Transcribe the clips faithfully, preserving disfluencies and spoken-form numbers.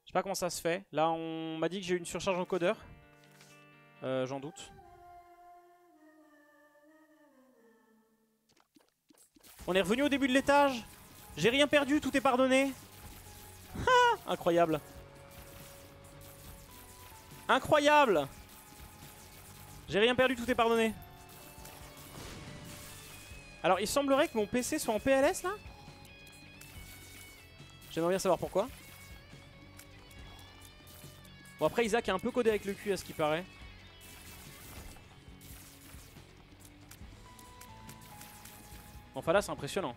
sais pas comment ça se fait. Là, on m'a dit que j'ai eu une surcharge en codeur. Euh, J'en doute. On est revenu au début de l'étage. J'ai rien perdu, tout est pardonné. Ah, incroyable. Incroyable. J'ai rien perdu, tout est pardonné. Alors, il semblerait que mon P C soit en P L S, là. J'aimerais bien savoir pourquoi. Bon, après, Isaac est un peu codé avec le cul, à ce qui paraît. Enfin, là, c'est impressionnant.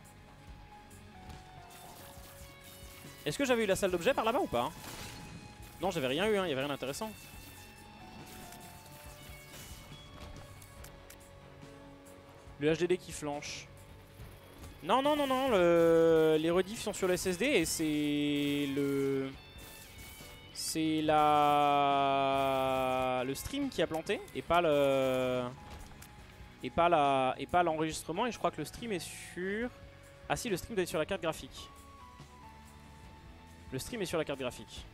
Est-ce que j'avais eu la salle d'objet par là-bas ou pas? Non, j'avais rien eu, hein. Il y avait rien d'intéressant. Le H D D qui flanche. Non, non, non, non. Le... Les rediffs sont sur le S S D et c'est le... C'est la... Le stream qui a planté et pas le... Et pas la... Et pas l'enregistrement. Et je crois que le stream est sur... Ah si, le stream doit être sur la carte graphique. Le stream est sur la carte graphique.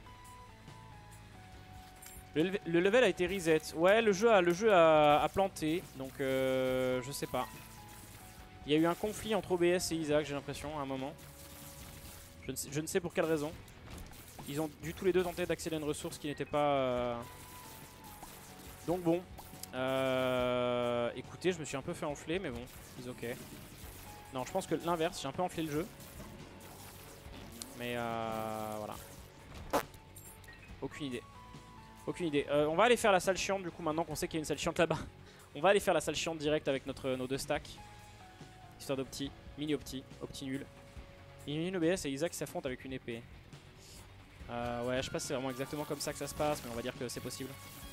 Le, le level a été reset. Ouais, le jeu a, le jeu a, a planté. Donc, euh, je sais pas. Il y a eu un conflit entre O B S et Isaac, j'ai l'impression, à un moment. Je ne, sais, je ne sais pour quelle raison. Ils ont dû tous les deux tenter d'accéder à une ressource qui n'était pas... Euh... Donc bon. Euh... Écoutez, je me suis un peu fait enfler, mais bon, c'est ok. Non, je pense que l'inverse, j'ai un peu enflé le jeu. Mais euh... voilà. Aucune idée. Aucune idée. Euh, on va aller faire la salle chiante du coup maintenant qu'on sait qu'il y a une salle chiante là-bas. On va aller faire la salle chiante direct avec notre, nos deux stacks. Histoire d'opti. Mini opti. Opti nul. Mini O B S et Isaac s'affrontent avec une épée. Euh, ouais, je sais pas si c'est vraiment exactement comme ça que ça se passe, mais on va dire que c'est possible.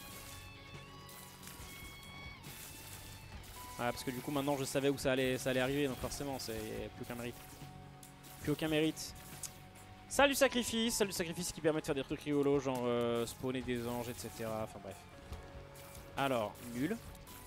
Ouais, parce que du coup maintenant je savais où ça allait, ça allait arriver, donc forcément c'est plus aucun mérite. Plus aucun mérite. Salle du sacrifice, salle du sacrifice qui permet de faire des trucs rigolos, genre euh, spawner des anges, et cetera. Enfin bref. Alors, nul.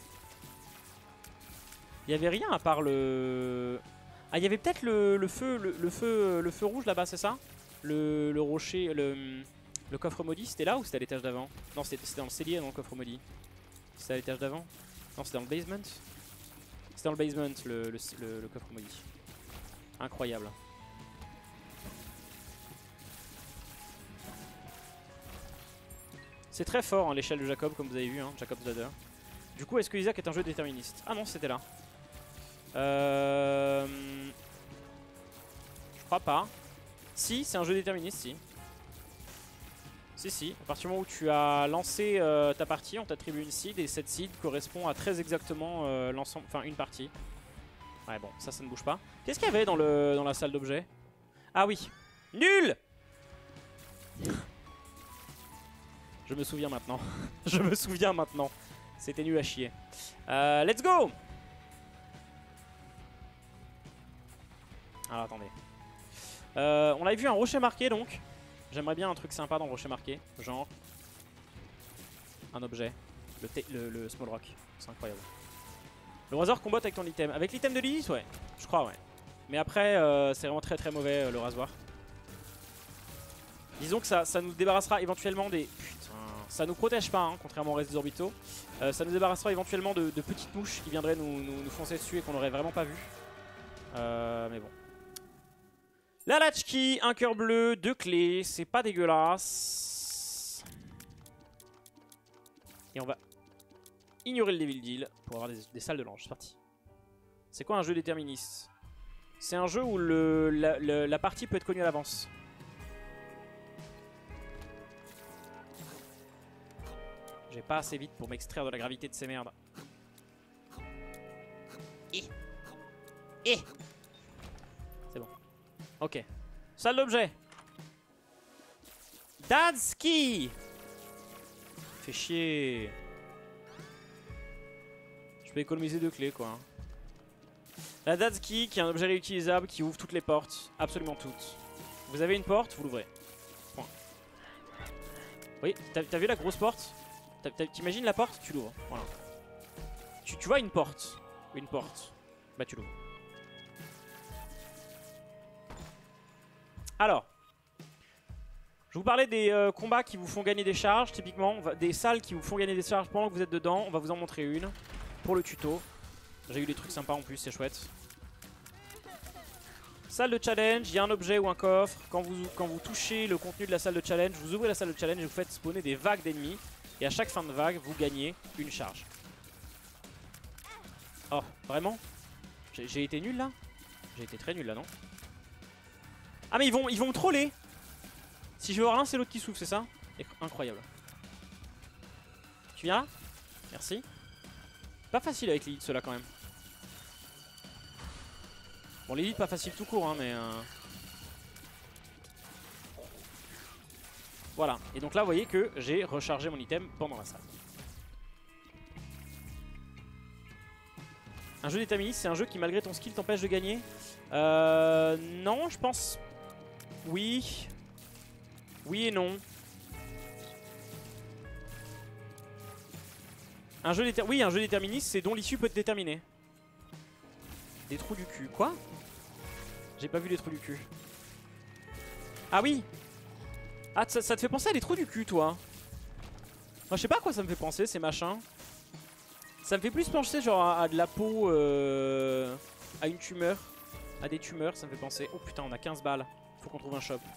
Il y avait rien à part le... Ah, il y avait peut-être le, le feu le, le feu le feu rouge là-bas, c'est ça? le, le rocher, le, le coffre maudit, c'était là ou c'était à l'étage d'avant? Non, c'était dans le cellier, dans le coffre maudit. C'était à l'étage d'avant? Non, c'était dans le basement? C'était dans le basement, le, le, le, le coffre maudit. Incroyable. C'est très fort hein, l'échelle de Jacob, comme vous avez vu, hein, Jacob's Ladder. Du coup, est-ce que Isaac est un jeu déterministe? Ah non, c'était là. Euh... Je crois pas. Si, c'est un jeu déterministe, si. Si, si. À partir du moment où tu as lancé euh, ta partie, on t'attribue une seed et cette seed correspond à très exactement euh, l'ensemble, enfin une partie. Ouais, bon, ça, ça ne bouge pas. Qu'est-ce qu'il y avait dans, le, dans la salle d'objets? Ah oui. Nul. Je me souviens maintenant. Je me souviens maintenant. C'était nul à chier. Euh, let's go. Alors attendez. Euh, on avait vu un rocher marqué donc. J'aimerais bien un truc sympa dans le rocher marqué. Genre un objet. Le, le, le small rock. C'est incroyable. Le rasoir combat avec ton item. Avec l'item de Lilith, ouais. Je crois, ouais. Mais après, euh, c'est vraiment très très mauvais euh, le rasoir. Disons que ça, ça nous débarrassera éventuellement des... Putain, ça nous protège pas, hein, contrairement au reste des orbitaux. Euh, ça nous débarrassera éventuellement de, de petites mouches qui viendraient nous, nous, nous foncer dessus et qu'on n'aurait vraiment pas vu. Euh, mais bon. La latchkey, un cœur bleu, deux clés, c'est pas dégueulasse. Et on va ignorer le Devil Deal pour avoir des, des salles de l'ange. C'est parti. C'est quoi un jeu déterministe? C'est un jeu où le, la, le, la partie peut être connue à l'avance. J'ai pas assez vite pour m'extraire de la gravité de ces merdes. Et. Et. C'est bon. Ok. Salle d'objet. Dad's Key. Fait chier. Je peux économiser deux clés quoi. La Dad's Key qui est un objet réutilisable qui ouvre toutes les portes. Absolument toutes. Vous avez une porte, vous l'ouvrez. Point. Oui, t'as vu la grosse porte? T'imagines la porte? Tu l'ouvres. Voilà. Tu, tu vois une porte. Une porte. Bah tu l'ouvres. Alors. Je vous parlais des euh, combats qui vous font gagner des charges, typiquement. Va, des salles qui vous font gagner des charges pendant que vous êtes dedans. On va vous en montrer une pour le tuto. J'ai eu des trucs sympas en plus, c'est chouette. Salle de challenge, il y a un objet ou un coffre. Quand vous, quand vous touchez le contenu de la salle de challenge, vous ouvrez la salle de challenge et vous faites spawner des vagues d'ennemis. Et à chaque fin de vague, vous gagnez une charge. Oh, vraiment? J'ai été nul là? J'ai été très nul là, non? Ah mais ils vont, ils vont me troller. Si je veux rien, c'est l'autre qui souffle, c'est ça? Incroyable. Tu viens là? Merci. Pas facile avec l'élite ceux-là quand même. Bon, l'élite pas facile tout court, hein, mais... Euh... Voilà. Et donc là, vous voyez que j'ai rechargé mon item pendant la salle. Un jeu déterministe, c'est un jeu qui, malgré ton skill, t'empêche de gagner. Euh... Non, je pense... Oui. Oui et non. Un jeu déter... Oui, un jeu déterministe, c'est dont l'issue peut être déterminée. Des trous du cul. Quoi? J'ai pas vu les trous du cul. Ah oui. Ah, ça, ça te fait penser à des trous du cul, toi? Moi, je sais pas à quoi ça me fait penser, ces machins. Ça me fait plus penser genre à, à de la peau, euh, à une tumeur. À des tumeurs, ça me fait penser. Oh putain, on a quinze balles. Faut qu'on trouve un shop.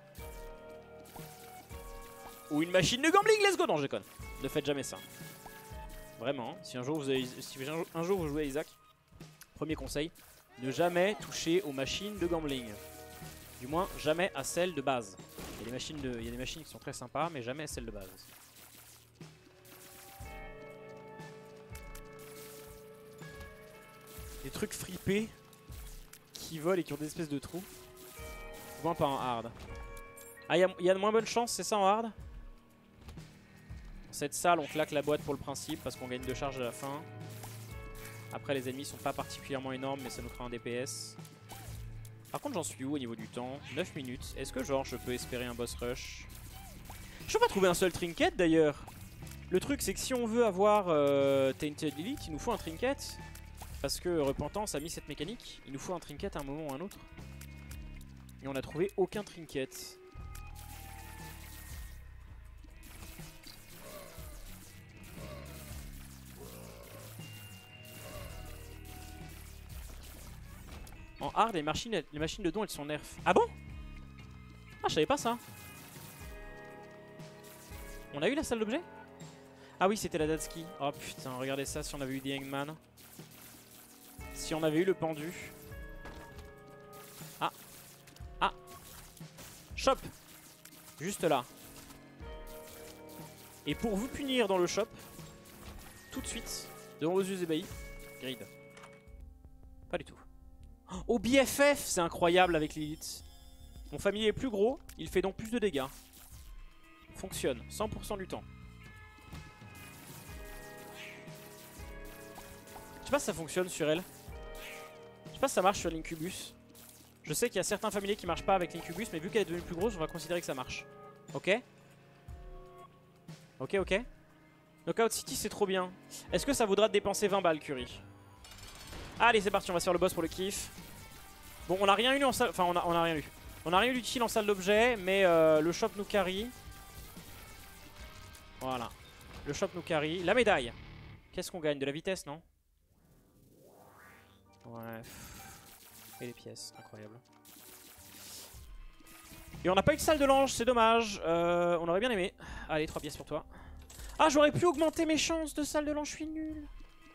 Ou une machine de gambling, let's go. Non, je déconne. Ne faites jamais ça. Vraiment, si un jour vous, avez, si un jour vous jouez à Isaac, premier conseil, ne jamais toucher aux machines de gambling. Du moins, jamais à celles de base. Il y a des machines, de, il y a des machines qui sont très sympas, mais jamais à celles de base. Des trucs fripés qui volent et qui ont des espèces de trous. Moins pas en hard. Ah, il y, y a de moins bonnes chances, c'est ça en hard? Cette salle, on claque la boîte pour le principe parce qu'on gagne de charge à la fin. Après, les ennemis sont pas particulièrement énormes, mais ça nous fera un D P S. Par contre, j'en suis où au niveau du temps? neuf minutes. Est-ce que genre je peux espérer un boss rush? Je peux pas trouver un seul trinket d'ailleurs. Le truc, c'est que si on veut avoir euh, Tainted Elite, il nous faut un trinket. Parce que Repentance a mis cette mécanique. Il nous faut un trinket à un moment ou à un autre. Et on n'a trouvé aucun trinket. En hard, les machines, les machines de dons, elles sont nerf. Ah bon? Ah, je savais pas ça. On a eu la salle d'objet? Ah oui, c'était la Datski. Oh putain, regardez ça, si on avait eu des Hangman. Si on avait eu le pendu. Ah. Ah. Shop. Juste là. Et pour vous punir dans le shop, tout de suite, devant vos yeux ébahis, grid. Pas du tout. Oh, B F F, c'est incroyable avec l'élite. Mon familier est plus gros, il fait donc plus de dégâts. Fonctionne, cent pour cent du temps. Je sais pas si ça fonctionne sur elle. Je sais pas si ça marche sur l'Incubus. Je sais qu'il y a certains familiers qui marchent pas avec l'Incubus, mais vu qu'elle est devenue plus grosse, on va considérer que ça marche. Ok? Ok, ok. Knockout City, c'est trop bien. Est-ce que ça vaudra de dépenser vingt balles, Curie? Allez, c'est parti, on va se faire le boss pour le kiff. Bon, on a rien eu en salle... Enfin, on a, on a rien eu. On a rien eu d'utile en salle d'objet, mais euh, le shop nous carry. Voilà. Le shop nous carry. La médaille. Qu'est-ce qu'on gagne? De la vitesse, non? Ouais. Et les pièces, incroyable. Et on n'a pas eu de salle de l'ange, c'est dommage. Euh, on aurait bien aimé. Allez, trois pièces pour toi. Ah, j'aurais pu augmenter mes chances de salle de l'ange, je suis nul.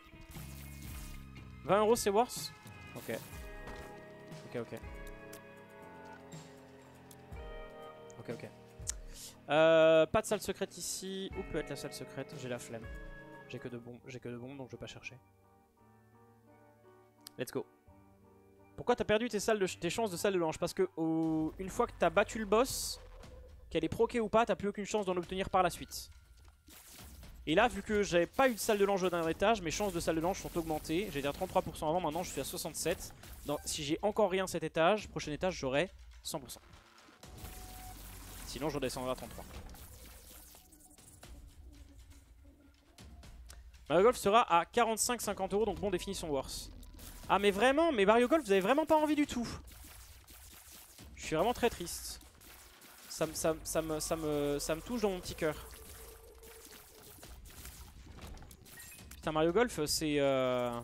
vingt euros, c'est worse? Ok. Ok, ok. Ok, ok. Euh, pas de salle secrète ici. Où peut être la salle secrète? J'ai la flemme. J'ai que de bombes, j'ai que de bombes, donc je vais pas chercher. Let's go. Pourquoi t'as perdu tes, salles de, tes chances de salle de l'ange? Parce que au, une fois que t'as battu le boss, qu'elle est proquée ou pas, t'as plus aucune chance d'en obtenir par la suite. Et là, vu que j'avais pas eu de salle de l'ange au dernier étage, mes chances de salle de l'ange sont augmentées. J'étais à trente-trois pour cent avant, maintenant je suis à soixante-sept. Donc, si j'ai encore rien cet étage, prochain étage j'aurai cent pour cent. Sinon je redescendrai à trente-trois. Mario Golf sera à quarante-cinq cinquante euros, donc bon, définition worse. Ah mais vraiment, mais Mario Golf vous avez vraiment pas envie du tout. Je suis vraiment très triste. Ça Ça, me, ça, ça, me, ça, me, ça me touche dans mon petit cœur. Putain, Mario Golf, c'est... Euh...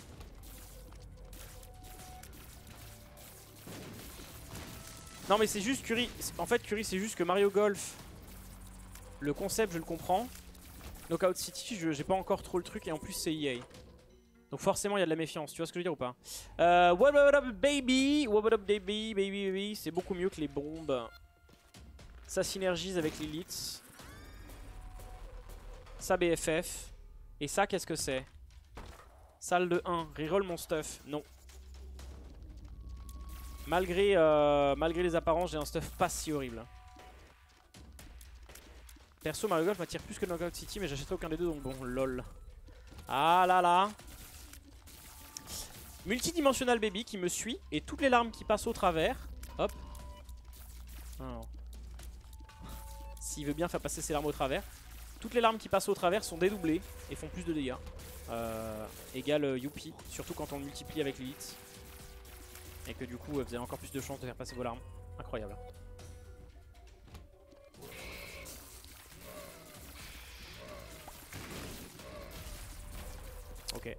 Non mais c'est juste Curry. En fait, Curry, c'est juste que Mario Golf, le concept, je le comprends. Knockout City, je j'ai pas encore trop le truc et en plus c'est E A. Donc forcément il y a de la méfiance, tu vois ce que je veux dire ou pas? euh, What up baby? What up baby? Baby baby, c'est beaucoup mieux que les bombes. Ça synergise avec l'élite. Ça B F F. Et ça qu'est-ce que c'est? Salle de un, reroll mon stuff. Non. Malgré, euh, malgré les apparences, j'ai un stuff pas si horrible. Perso, Mario Golf m'attire plus que Knockout City, mais j'achèterai aucun des deux, donc bon, lol. Ah là là. Multidimensional baby qui me suit, et toutes les larmes qui passent au travers. Hop. S'il veut bien faire passer ses larmes au travers. Toutes les larmes qui passent au travers sont dédoublées et font plus de dégâts. Euh, égal euh, youpi, surtout quand on multiplie avec l'élite. Et que du coup, vous avez encore plus de chances de faire passer vos larmes. Incroyable. Ok.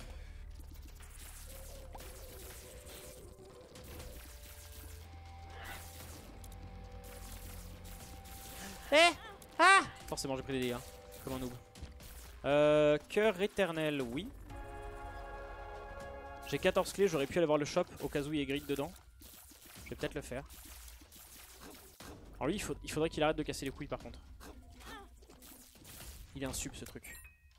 Eh ah forcément j'ai pris des dégâts. Comme un noob. Euh, cœur éternel, oui. J'ai quatorze clés, j'aurais pu aller voir le shop au cas où il y a grid dedans. Je vais peut-être le faire. Alors lui, il, faut, il faudrait qu'il arrête de casser les couilles par contre. Il est un sub ce truc.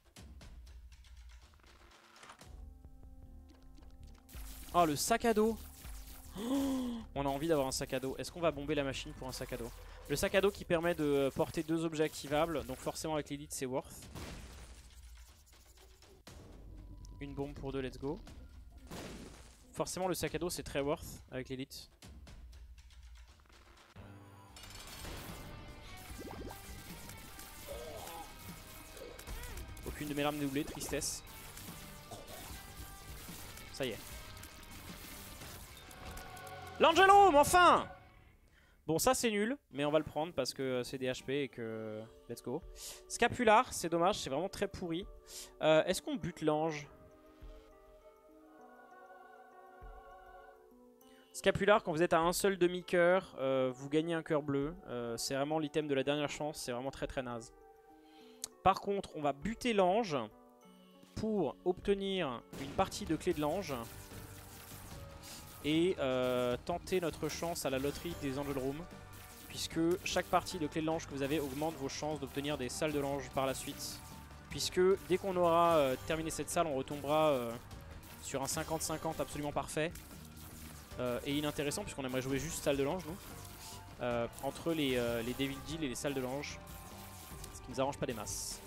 Oh, le sac à dos. Oh, on a envie d'avoir un sac à dos. Est-ce qu'on va bomber la machine pour un sac à dos? Le sac à dos qui permet de porter deux objets activables. Donc forcément avec l'élite c'est worth. Une bombe pour deux, let's go. Forcément le sac à dos c'est très worth avec l'élite. Aucune de mes larmes doublées, tristesse. Ça y est. L'Angelo, mais enfin! Bon, ça c'est nul, mais on va le prendre parce que c'est des H P et que... Let's go. Scapular, c'est dommage, c'est vraiment très pourri. Euh, Est-ce qu'on bute l'ange? Scapular, quand vous êtes à un seul demi-cœur, euh, vous gagnez un cœur bleu. Euh, c'est vraiment l'item de la dernière chance, c'est vraiment très très naze. Par contre, on va buter l'ange pour obtenir une partie de clé de l'ange. Et euh, tenter notre chance à la loterie des Angel Room, puisque chaque partie de clé de l'ange que vous avez augmente vos chances d'obtenir des salles de l'ange par la suite. Puisque dès qu'on aura euh, terminé cette salle, on retombera euh, sur un cinquante cinquante absolument parfait euh, et inintéressant, puisqu'on aimerait jouer juste salle de l'ange nous, euh, entre les, euh, les Devil Deal et les salles de l'ange, ce qui nous arrange pas des masses.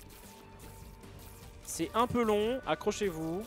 C'est un peu long, accrochez-vous.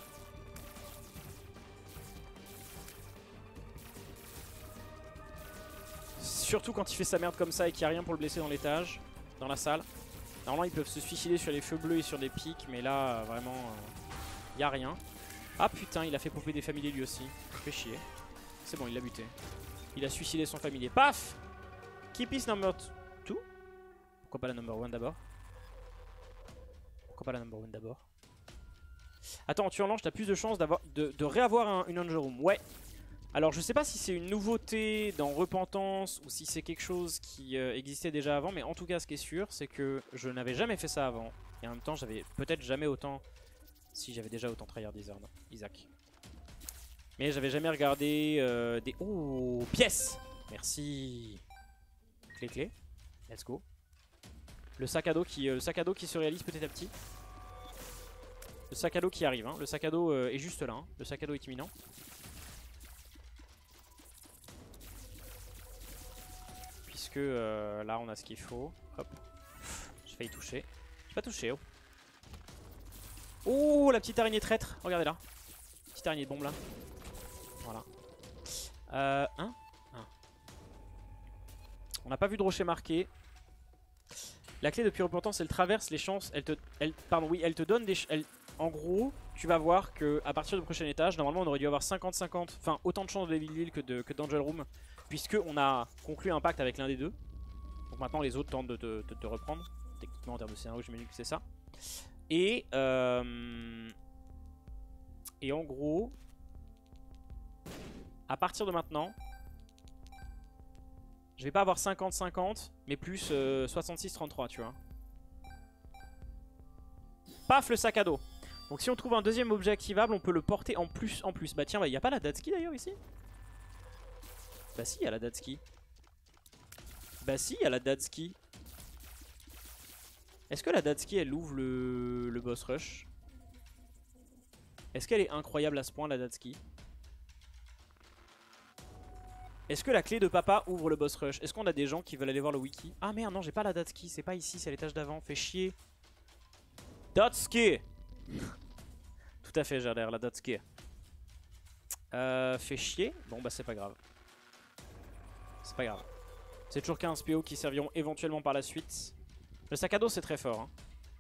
Surtout quand il fait sa merde comme ça et qu'il n'y a rien pour le blesser dans l'étage, dans la salle. Normalement ils peuvent se suicider sur les feux bleus et sur des pics, mais là vraiment il euh, n'y a rien. Ah putain, il a fait popper des familiers lui aussi. Fait chier. C'est bon, il l'a buté. Il a suicidé son familier. Paf! Keep is number two. Pourquoi pas la number one d'abord? Pourquoi pas la number one d'abord? Attends, tu en lances, t'as plus de chances d'avoir de, de réavoir un, une Angel Room. Ouais. Alors je sais pas si c'est une nouveauté dans Repentance ou si c'est quelque chose qui euh, existait déjà avant, mais en tout cas ce qui est sûr c'est que je n'avais jamais fait ça avant. Et en même temps j'avais peut-être jamais autant, si j'avais déjà autant tryhard Isaac. Mais j'avais jamais regardé euh, des... Oh, pièces. Merci. Clé clé. Let's go. Le sac à dos qui, euh, le sac à dos qui se réalise petit à petit. Le sac à dos qui arrive, hein. Le sac à dos euh, est juste là, hein. Le sac à dos est imminent. Puisque euh, là on a ce qu'il faut. Hop. J'ai failli toucher. J'ai pas touché. Oh. Oh, la petite araignée traître. Regardez là. Petite araignée de bombe là. Voilà. Euh, un, un. On n'a pas vu de rocher marqué. La clé depuis Repentance, elle traverse les chances. Elle te, elle, pardon, oui, elle te donne des. Elle, en gros, tu vas voir que à partir du prochain étage, normalement, on aurait dû avoir cinquante cinquante, enfin autant de chances de Devil Deal que de que d'Angel Room, puisque on a conclu un pacte avec l'un des deux. Donc maintenant les autres tentent de te, de te reprendre. Techniquement en termes de scénario j'imagine que c'est ça. Et, euh, et en gros, à partir de maintenant, je vais pas avoir cinquante cinquante, mais plus euh, soixante-six trente-trois, tu vois. Paf, le sac à dos. Donc si on trouve un deuxième objet activable, on peut le porter en plus. En plus. Bah tiens, il bah, n'y a pas la Datski d'ailleurs ici? Bah si, il y a la Datski. Bah si, il y a la Datski. Est-ce que la Datski, elle ouvre le, le boss rush? Est-ce qu'elle est incroyable à ce point, la Datski? Est-ce que la clé de papa ouvre le boss rush? Est-ce qu'on a des gens qui veulent aller voir le wiki? Ah merde, non, j'ai pas la Datski. C'est pas ici, c'est à l'étage d'avant. Fait chier. Datski. Tout à fait, j'ai l'air la Datski. Euh, fait chier. Bon, bah, c'est pas grave. C'est pas grave. C'est toujours quinze P O qui serviront éventuellement par la suite. Le sac à dos, c'est très fort. Hein.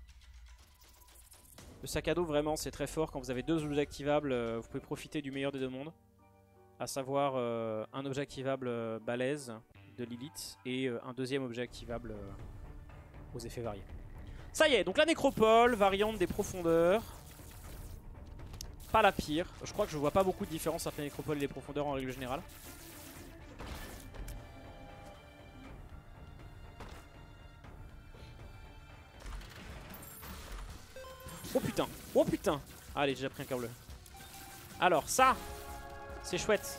Le sac à dos, vraiment, c'est très fort. Quand vous avez deux objets activables, euh, vous pouvez profiter du meilleur des deux mondes. À savoir euh, un objet activable euh, balèze de Lilith et euh, un deuxième objet activable euh, aux effets variés. Ça y est, donc la nécropole, variante des profondeurs. Pas la pire. Je crois que je vois pas beaucoup de différence entre la nécropole et les profondeurs en règle générale. Oh putain, oh putain. Allez, j'ai déjà pris un cœur bleu. Alors ça, c'est chouette.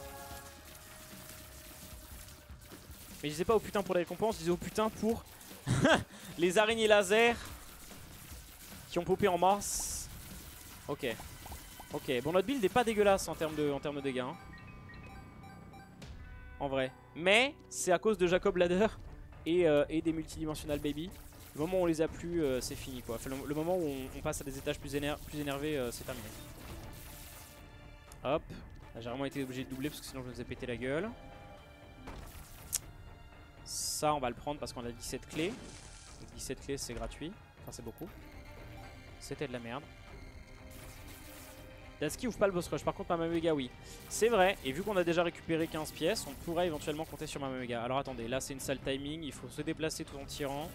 Mais je disais pas au putain pour les récompenses, je disais au putain pour les araignées laser qui ont popé en masse. Ok. Ok, bon notre build n'est pas dégueulasse en termes de, en termes de dégâts. Hein. En vrai. Mais c'est à cause de Jacob Ladder et, euh, et des multidimensional baby. Le moment où on les a plus, euh, c'est fini quoi. Enfin, le, le moment où on, on passe à des étages plus, éner plus énervés, euh, c'est terminé. Hop. J'ai vraiment été obligé de doubler parce que sinon je me faisais péter la gueule. Ça on va le prendre parce qu'on a dix-sept clés. Donc dix-sept clés c'est gratuit. Enfin c'est beaucoup. C'était de la merde. Datski ouvre pas le boss rush. Par contre Mama Mega oui. C'est vrai. Et vu qu'on a déjà récupéré quinze pièces, on pourrait éventuellement compter sur Mama Mega. Alors attendez, là c'est une sale timing. Il faut se déplacer tout en tirant.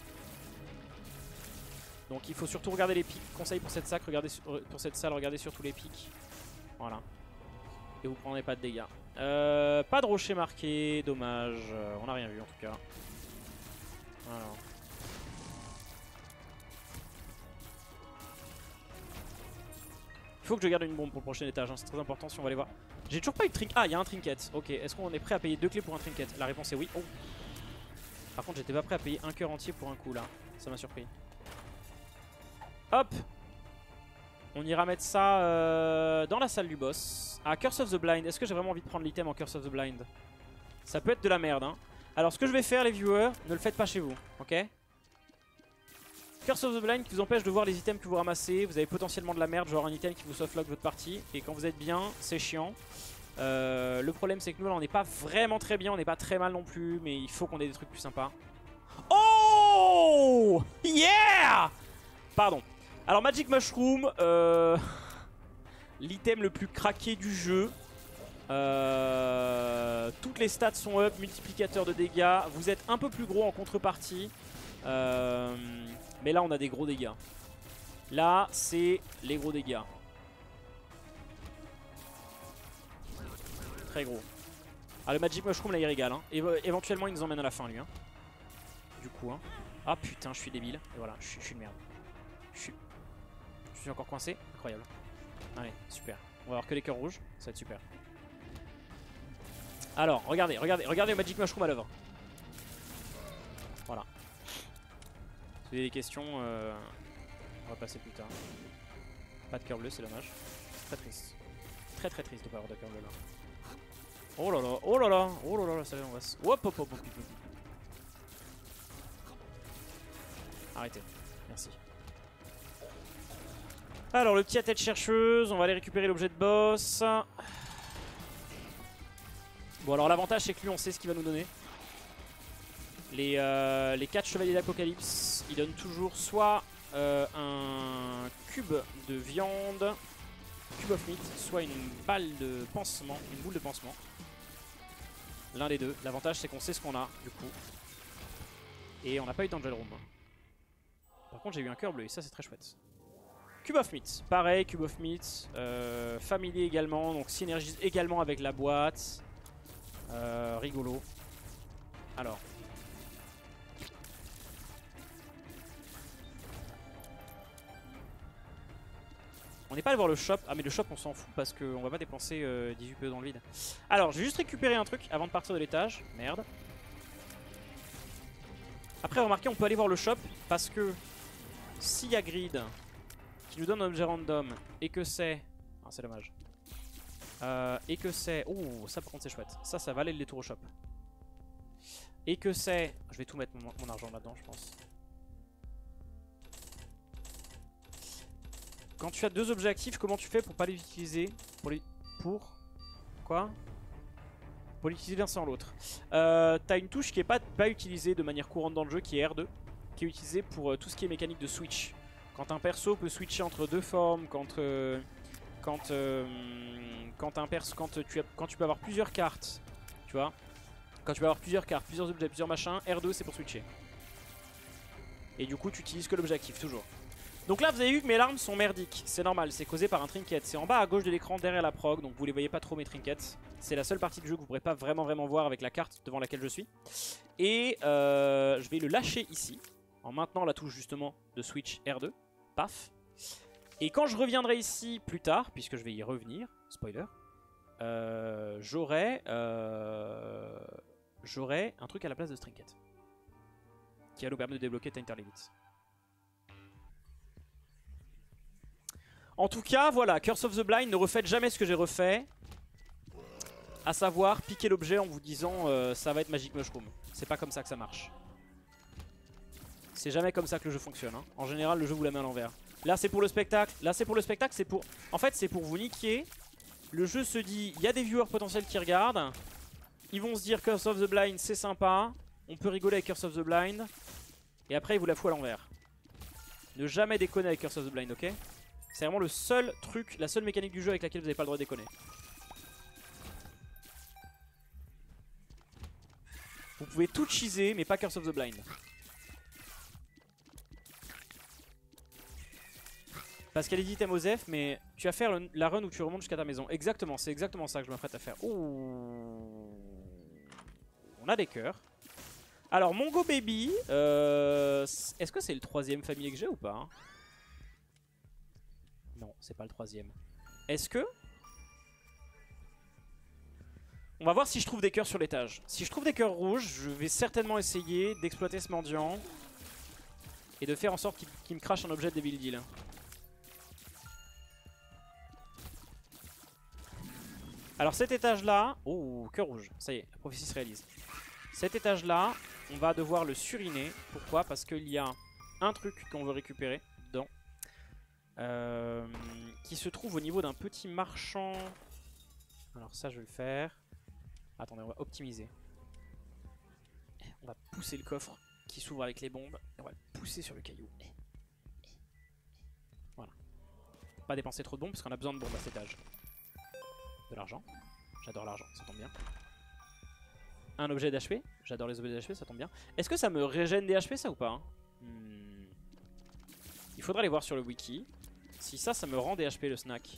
Donc il faut surtout regarder les pics. Conseil pour cette sac, regardez sur, pour cette salle, regardez surtout les pics. Voilà. Et vous prendrez pas de dégâts. Euh, pas de rocher marqué, dommage. Euh, on n'a rien vu en tout cas. Voilà. Il faut que je garde une bombe pour le prochain étage, hein. C'est très important si on va aller voir. J'ai toujours pas eu de trinket. Ah, il y a un trinket. Ok, est-ce qu'on est prêt à payer deux clés pour un trinket? La réponse est oui. Oh. Par contre, j'étais pas prêt à payer un cœur entier pour un coup là. Ça m'a surpris. Hop. On ira mettre ça euh, dans la salle du boss. Ah, Curse of the Blind. Est-ce que j'ai vraiment envie de prendre l'item en Curse of the Blind? Ça peut être de la merde. Hein. Alors, ce que je vais faire, les viewers, ne le faites pas chez vous. Ok? Curse of the Blind qui vous empêche de voir les items que vous ramassez. Vous avez potentiellement de la merde, genre un item qui vous softlock votre partie. Et quand vous êtes bien, c'est chiant. Euh, le problème, c'est que nous, là, on n'est pas vraiment très bien. On n'est pas très mal non plus. Mais il faut qu'on ait des trucs plus sympas. Oh! Yeah! Pardon. Alors Magic Mushroom, euh, l'item le plus craqué du jeu. Euh, toutes les stats sont up, multiplicateur de dégâts. Vous êtes un peu plus gros en contrepartie. Euh, mais là on a des gros dégâts. Là c'est les gros dégâts. Très gros. Ah, le Magic Mushroom là il régale. Hein. Et, éventuellement il nous emmène à la fin lui. Hein. Du coup. Hein. Ah putain je suis débile. Et voilà, je suis, je suis une merde. Je suis... Je suis encore coincé. Incroyable. Allez, super. On va avoir que les cœurs rouges. Ça va être super. Alors, regardez, regardez, regardez le Magic Mushroom à l'œuvre. Voilà. Si vous avez des questions, euh, on va passer plus tard. Pas de cœur bleu, c'est dommage. Très triste. Très très triste de pas avoir de cœur bleu là. Oh là là, oh là là, oh là là, là ça l'angoisse. Hop hop hop hop. Arrêtez. Merci. Alors le petit à tête chercheuse, on va aller récupérer l'objet de boss. Bon alors l'avantage c'est que lui on sait ce qu'il va nous donner. Les, euh, les quatre chevaliers d'Apocalypse, ils donnent toujours soit euh, un cube de viande, cube of meat, soit une balle de pansement, une boule de pansement. L'un des deux. L'avantage c'est qu'on sait ce qu'on a du coup. Et on n'a pas eu d'Angel Room. Par contre j'ai eu un cœur bleu et ça c'est très chouette. Cube of Meat, pareil, Cube of Meat, euh, familier également, donc synergise également avec la boîte. Euh, rigolo. Alors. On n'est pas allé voir le shop. Ah mais le shop on s'en fout parce qu'on va pas dépenser euh, dix-huit P E dans le vide. Alors je vais juste récupérer un truc avant de partir de l'étage. Merde. Après remarquez on peut aller voir le shop parce que s'il y a grid qui nous donne un objet random et que c'est... Ah c'est dommage. Euh, et que c'est... Oh ça par contre c'est chouette. Ça ça valait le détour au shop. Et que c'est... Je vais tout mettre mon, mon argent là-dedans je pense. Quand tu as deux objets actifs, comment tu fais pour pas les utiliser? Pour les... Pour... Quoi? Pour l'utiliser l'un sans l'autre. Euh, T'as une touche qui est pas, pas utilisée de manière courante dans le jeu, qui est R deux. Qui est utilisée pour euh, tout ce qui est mécanique de switch. Quand un perso peut switcher entre deux formes, quand... Euh, quand, euh, quand, un perso, quand, tu as, quand tu peux avoir plusieurs cartes, tu vois. Quand tu peux avoir plusieurs cartes, plusieurs objets, plusieurs machins, R deux c'est pour switcher. Et du coup tu utilises que l'objet actif, toujours. Donc là vous avez vu que mes larmes sont merdiques, c'est normal, c'est causé par un trinket. C'est en bas à gauche de l'écran derrière la prog, donc vous les voyez pas trop mes trinkets. C'est la seule partie du jeu que vous pourrez pas vraiment vraiment voir avec la carte devant laquelle je suis. Et euh, je vais le lâcher ici, en maintenant la touche justement de switch R deux. Paf. Et quand je reviendrai ici plus tard, puisque je vais y revenir, spoiler, euh, j'aurai euh, j'aurai un truc à la place de ce trinket. Qui va nous permettre de débloquer Tainter Limits. En tout cas, voilà, Curse of the Blind, ne refaites jamais ce que j'ai refait. À savoir, piquer l'objet en vous disant euh, ça va être Magic Mushroom. C'est pas comme ça que ça marche. C'est jamais comme ça que le jeu fonctionne. Hein. En général, le jeu vous la met à l'envers. Là, c'est pour le spectacle. Là, c'est pour le spectacle. C'est pour. En fait, c'est pour vous niquer. Le jeu se dit, il y a des viewers potentiels qui regardent. Ils vont se dire Curse of the Blind, c'est sympa. On peut rigoler avec Curse of the Blind. Et après, il vous la fout à l'envers. Ne jamais déconner avec Curse of the Blind, ok? C'est vraiment le seul truc, la seule mécanique du jeu avec laquelle vous n'avez pas le droit de déconner. Vous pouvez tout cheeser, mais pas Curse of the Blind. Parce qu'elle est dit Mosef, mais tu vas faire le, la run où tu remontes jusqu'à ta maison. Exactement, c'est exactement ça que je m'apprête à faire. Ouh. On a des cœurs. Alors, Mongo Baby, euh, est-ce que c'est le troisième familier que j'ai ou pas hein? Non, c'est pas le troisième. Est-ce que... On va voir si je trouve des cœurs sur l'étage. Si je trouve des cœurs rouges, je vais certainement essayer d'exploiter ce mendiant. Et de faire en sorte qu'il qu'il me crache un objet de Devil Deal. Alors cet étage là... Oh, cœur rouge. Ça y est, la prophétie se réalise. Cet étage là, on va devoir le suriner. Pourquoi? Parce qu'il y a un truc qu'on veut récupérer dedans. Euh, qui se trouve au niveau d'un petit marchand. Alors ça je vais le faire. Attendez, on va optimiser. On va pousser le coffre qui s'ouvre avec les bombes. Et on va le pousser sur le caillou. Voilà. Pas dépenser trop de bombes parce qu'on a besoin de bombes à cet étage. De l'argent. J'adore l'argent, ça tombe bien. Un objet d'H P. J'adore les objets d'H P, ça tombe bien. Est-ce que ça me régène des H P ça ou pas hein hmm. Il faudra aller voir sur le wiki. Si ça, ça me rend des H P le snack.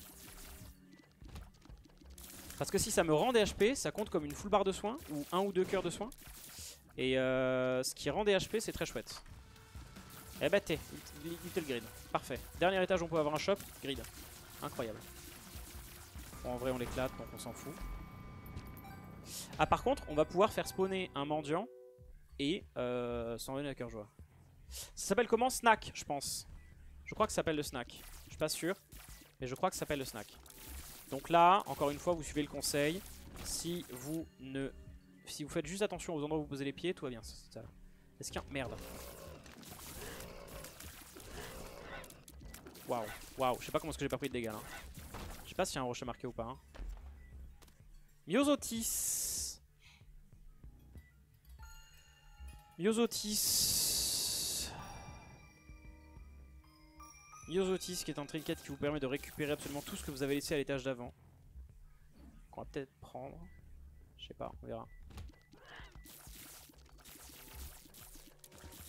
Parce que si ça me rend des H P, ça compte comme une full barre de soins. Ou un ou deux cœurs de soins. Et euh, ce qui rend des H P, c'est très chouette. Eh bah t'es, Little Grid. Parfait. Dernier étage, on peut avoir un shop. Grid. Incroyable. Bon, en vrai, on l'éclate, donc on s'en fout. Ah, par contre, on va pouvoir faire spawner un mendiant. Et euh, s'en venir à cœur joie. Ça s'appelle comment? Snack, je pense. Je crois que ça s'appelle le snack. Je suis pas sûr, mais je crois que ça s'appelle le snack. Donc là, encore une fois, vous suivez le conseil. Si vous ne, si vous faites juste attention aux endroits où vous posez les pieds, tout va bien. Est-ce qu'il y a... Merde. Waouh, waouh. Je sais pas comment est-ce que j'ai pas pris de dégâts là. Je sais pas s'il y a un rocher marqué ou pas. Hein. Myosotis. Myosotis. Myosotis qui est un trinket qui vous permet de récupérer absolument tout ce que vous avez laissé à l'étage d'avant. Qu'on va peut-être prendre. Je sais pas, on verra.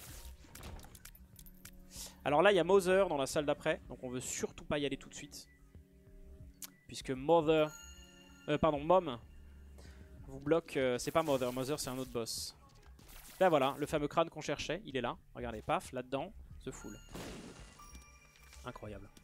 Alors là, il y a Mother dans la salle d'après. Donc on veut surtout pas y aller tout de suite. Puisque Mother... Euh, pardon, Mom vous bloque... Euh, c'est pas Mother, Mother c'est un autre boss. Là voilà, le fameux crâne qu'on cherchait, il est là. Regardez, paf, là-dedans, The Fool. Incroyable.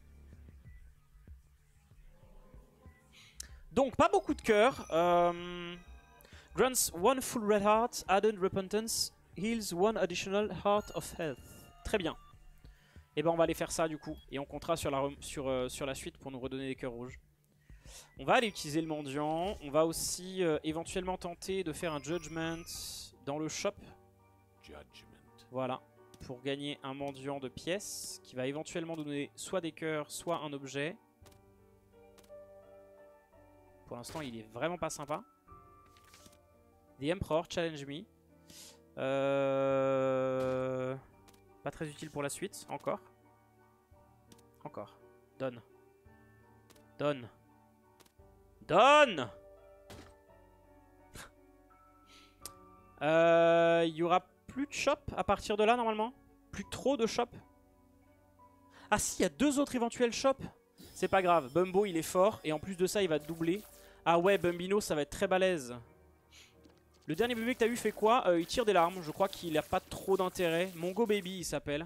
Donc, pas beaucoup de cœur. Euh, grants one full red heart, added repentance, heals one additional heart of health. Très bien. Et ben on va aller faire ça du coup. Et on comptera sur la, sur, euh, sur la suite pour nous redonner des cœurs rouges. On va aller utiliser le mendiant. On va aussi euh, éventuellement tenter de faire un judgment dans le shop. Judgment. Voilà. Pour gagner un mendiant de pièces qui va éventuellement donner soit des cœurs, soit un objet. Pour l'instant, il est vraiment pas sympa. The Emperor, challenge me. Euh... Pas très utile pour la suite. Encore. Encore. Donne. Donne. Donne. euh, Il y aura plus de shop à partir de là, normalement. Plus trop de shop. Ah si, il y a deux autres éventuels shops. C'est pas grave. Bumbo, il est fort. Et en plus de ça, il va doubler. Ah ouais, Bumbino, ça va être très balèze. Le dernier bébé que t'as eu fait quoi? euh, Il tire des larmes. Je crois qu'il a pas trop d'intérêt. Mongo Baby, il s'appelle.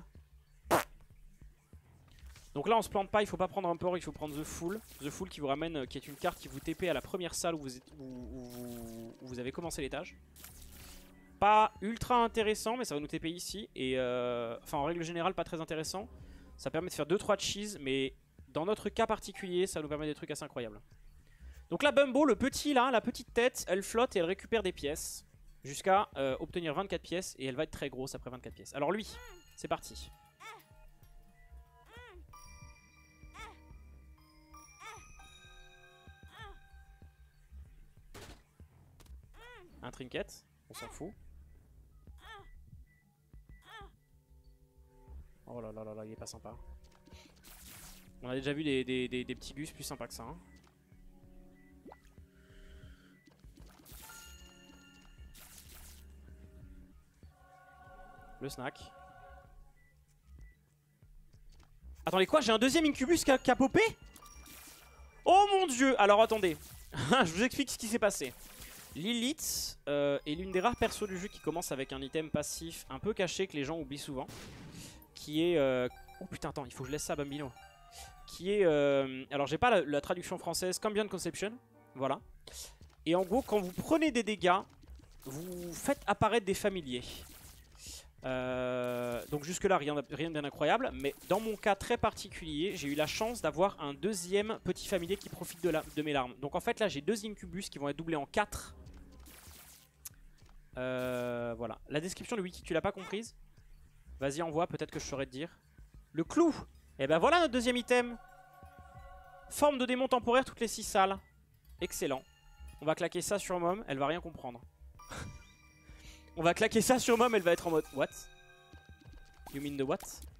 Donc là, on se plante pas. Il faut pas prendre un port. Il faut prendre The Fool. The Fool qui vous ramène, euh, qui est une carte qui vous T P à la première salle où vous, êtes, où, où, où, où vous avez commencé l'étage. Pas ultra intéressant, mais ça va nous T P ici. Et euh, enfin, en règle générale, pas très intéressant. Ça permet de faire deux trois cheese, mais dans notre cas particulier, ça nous permet des trucs assez incroyables. Donc là, Bumbo, le petit là, la petite tête, elle flotte et elle récupère des pièces. Jusqu'à euh, obtenir vingt-quatre pièces. Et elle va être très grosse après vingt-quatre pièces. Alors lui, c'est parti. Un trinket, on s'en fout. Oh là là là là, il est pas sympa. On a déjà vu des, des, des, des petits bus plus sympas que ça. Hein. Le snack. Attendez quoi? J'ai un deuxième incubus qui a, qui a popé? Oh mon dieu! Alors attendez. Je vous explique ce qui s'est passé. Lilith euh, est l'une des rares persos du jeu qui commence avec un item passif un peu caché que les gens oublient souvent. Qui est... Euh... Oh putain, attends, il faut que je laisse ça à Bambino. Qui est... Euh... Alors j'ai pas la, la traduction française. Cambion Conception. Voilà. Et en gros, quand vous prenez des dégâts, vous faites apparaître des familiers. Euh, donc jusque là rien, rien de bien incroyable. Mais dans mon cas très particulier, j'ai eu la chance d'avoir un deuxième petit familier qui profite de, la, de mes larmes. Donc en fait là j'ai deux incubus qui vont être doublés en quatre. euh, Voilà. La description du wiki tu l'as pas comprise? Vas-y envoie, peut-être que je saurais te dire. Le clou. Et ben voilà notre deuxième item. Forme de démon temporaire toutes les six salles. Excellent. On va claquer ça sur Mom, elle va rien comprendre. On va claquer ça sur Mom, elle va être en mode what? You mean the what?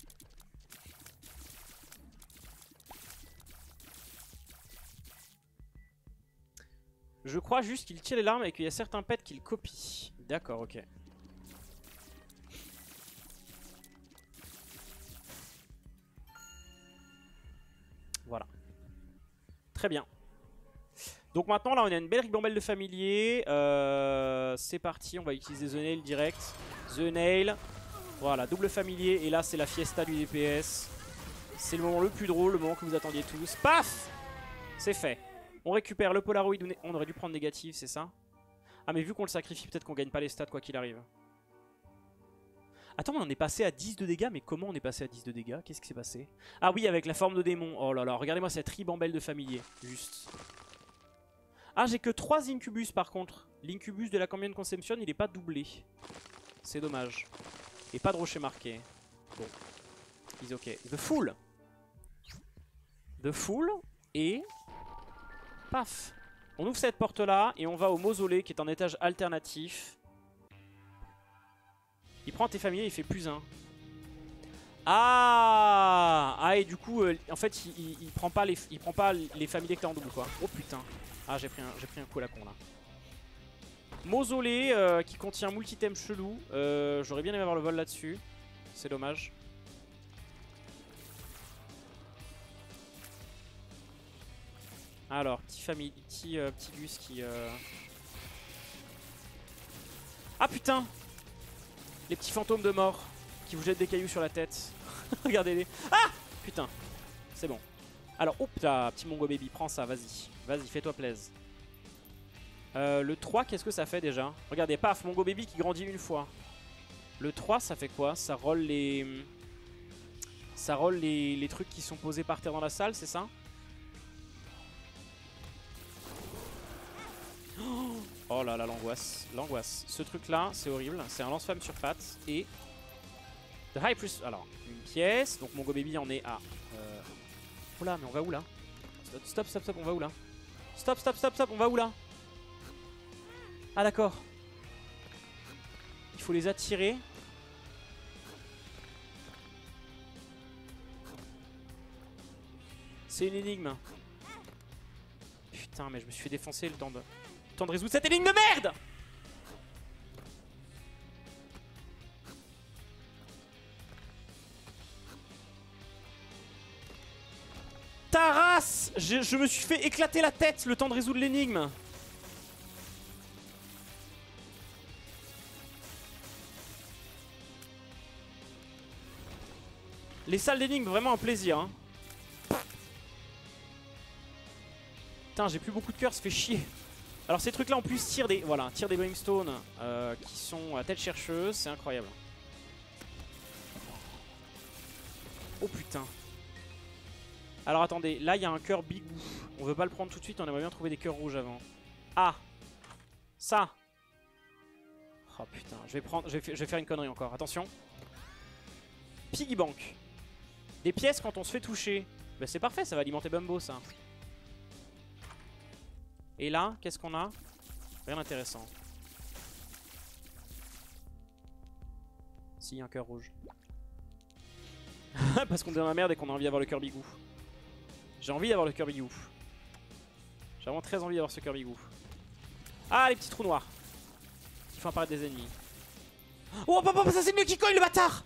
Je crois juste qu'il tire les larmes et qu'il y a certains pets qu'il copie. D'accord, ok. Voilà. Très bien. Donc maintenant là on a une belle ribambelle de familiers. euh, C'est parti, on va utiliser The Nail direct. The Nail. Voilà, double familier. Et là c'est la fiesta du D P S. C'est le moment le plus drôle, le moment que vous attendiez tous. Paf! C'est fait. On récupère le Polaroid. On aurait dû prendre négatif, c'est ça? Ah mais vu qu'on le sacrifie, peut-être qu'on gagne pas les stats quoi qu'il arrive. Attends, mais on est passé à dix de dégâts. Mais comment on est passé à dix de dégâts? Qu'est-ce qui s'est passé? Ah oui, avec la forme de démon. Oh là là, regardez-moi cette ribambelle de familiers. Juste. Ah, j'ai que trois incubus par contre. L'incubus de la Cambion Conception, il est pas doublé. C'est dommage. Et pas de rocher marqué. Bon. Is ok. The Fool. The Fool. Et... Paf. On ouvre cette porte là et on va au mausolée qui est un étage alternatif. Il prend tes familiers, il fait plus un. Ah. Ah et du coup, euh, en fait, il, il, il prend pas les, il prend pas les familiers que t'as en double quoi. Oh putain. Ah j'ai pris, pris un coup à la con là. Mausolée euh, qui contient multi-thème chelou. euh, J'aurais bien aimé avoir le vol là-dessus. C'est dommage. Alors, petit famille, petit, euh, petit Gus qui... Euh... Ah putain! Les petits fantômes de mort qui vous jettent des cailloux sur la tête. Regardez-les. Ah! Putain. C'est bon. Alors, oups, là, petit Mongo Baby, prends ça, vas-y. Vas-y, fais-toi plaise. Euh, le trois, qu'est-ce que ça fait déjà? Regardez, paf, Mongo Baby qui grandit une fois. Le trois, ça fait quoi? Ça roll les... Ça roll les, les trucs qui sont posés par terre dans la salle, c'est ça? Oh là là, l'angoisse. L'angoisse. Ce truc-là, c'est horrible. C'est un lance-flamme sur pattes. Et... The High Priest... Alors, une pièce. Donc, Mongo Baby en est à... Euh... Oh là, mais on va où là? Stop, stop, stop, on va où là? Stop, stop, stop, stop, on va où là? Ah d'accord. Il faut les attirer. C'est une énigme. Putain, mais je me suis fait défoncer le temps de... Le temps de résoudre cette énigme de merde! Ta race! je, je me suis fait éclater la tête le temps de résoudre l'énigme. Les salles d'énigmes, vraiment un plaisir. Hein. Putain, j'ai plus beaucoup de cœur, ça fait chier. Alors ces trucs là en plus tirent des, voilà, tirent des brimstone euh, qui sont à tête chercheuse, c'est incroyable. Oh putain. Alors attendez, là il y a un cœur bigou. On veut pas le prendre tout de suite, on aimerait bien trouver des cœurs rouges avant. Ah, ça. Oh putain, je vais prendre, je vais, je vais faire une connerie encore, attention. Piggy Bank. Des pièces quand on se fait toucher. Bah c'est parfait, ça va alimenter Bumbo ça. Et là, qu'est-ce qu'on a? Rien d'intéressant. Si, un cœur rouge. Parce qu'on est dans la merde et qu'on a envie d'avoir le cœur bigou. J'ai envie d'avoir le cœur bigou. J'ai vraiment très envie d'avoir ce cœur bigou. Ah, les petits trous noirs. Qui font apparaître des ennemis. Oh, papa, ça c'est le qui colle, le bâtard!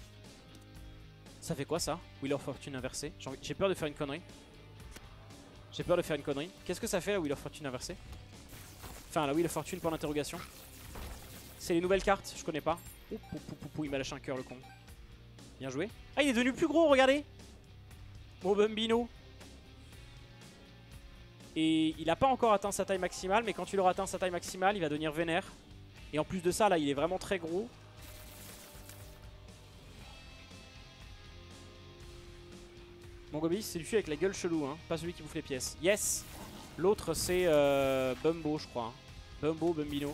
Ça fait quoi ça? Wheel of Fortune inversé. J'ai peur de faire une connerie. J'ai peur de faire une connerie. Qu'est-ce que ça fait la Wheel of Fortune inversée? Enfin, la Wheel of Fortune pour l'interrogation. C'est les nouvelles cartes, je connais pas. Ouh, pou, pou, pou, pou, il m'a lâché un cœur le con. Bien joué. Ah, il est devenu plus gros, regardez. Mon Bambino. Et il a pas encore atteint sa taille maximale, mais quand il aura atteint sa taille maximale, il va devenir vénère. Et en plus de ça, là, il est vraiment très gros. Mon Gobi, c'est lui avec la gueule chelou, hein. Pas celui qui bouffe les pièces. Yes. L'autre, c'est euh, Bumbo, je crois. Bumbo, Bumbino.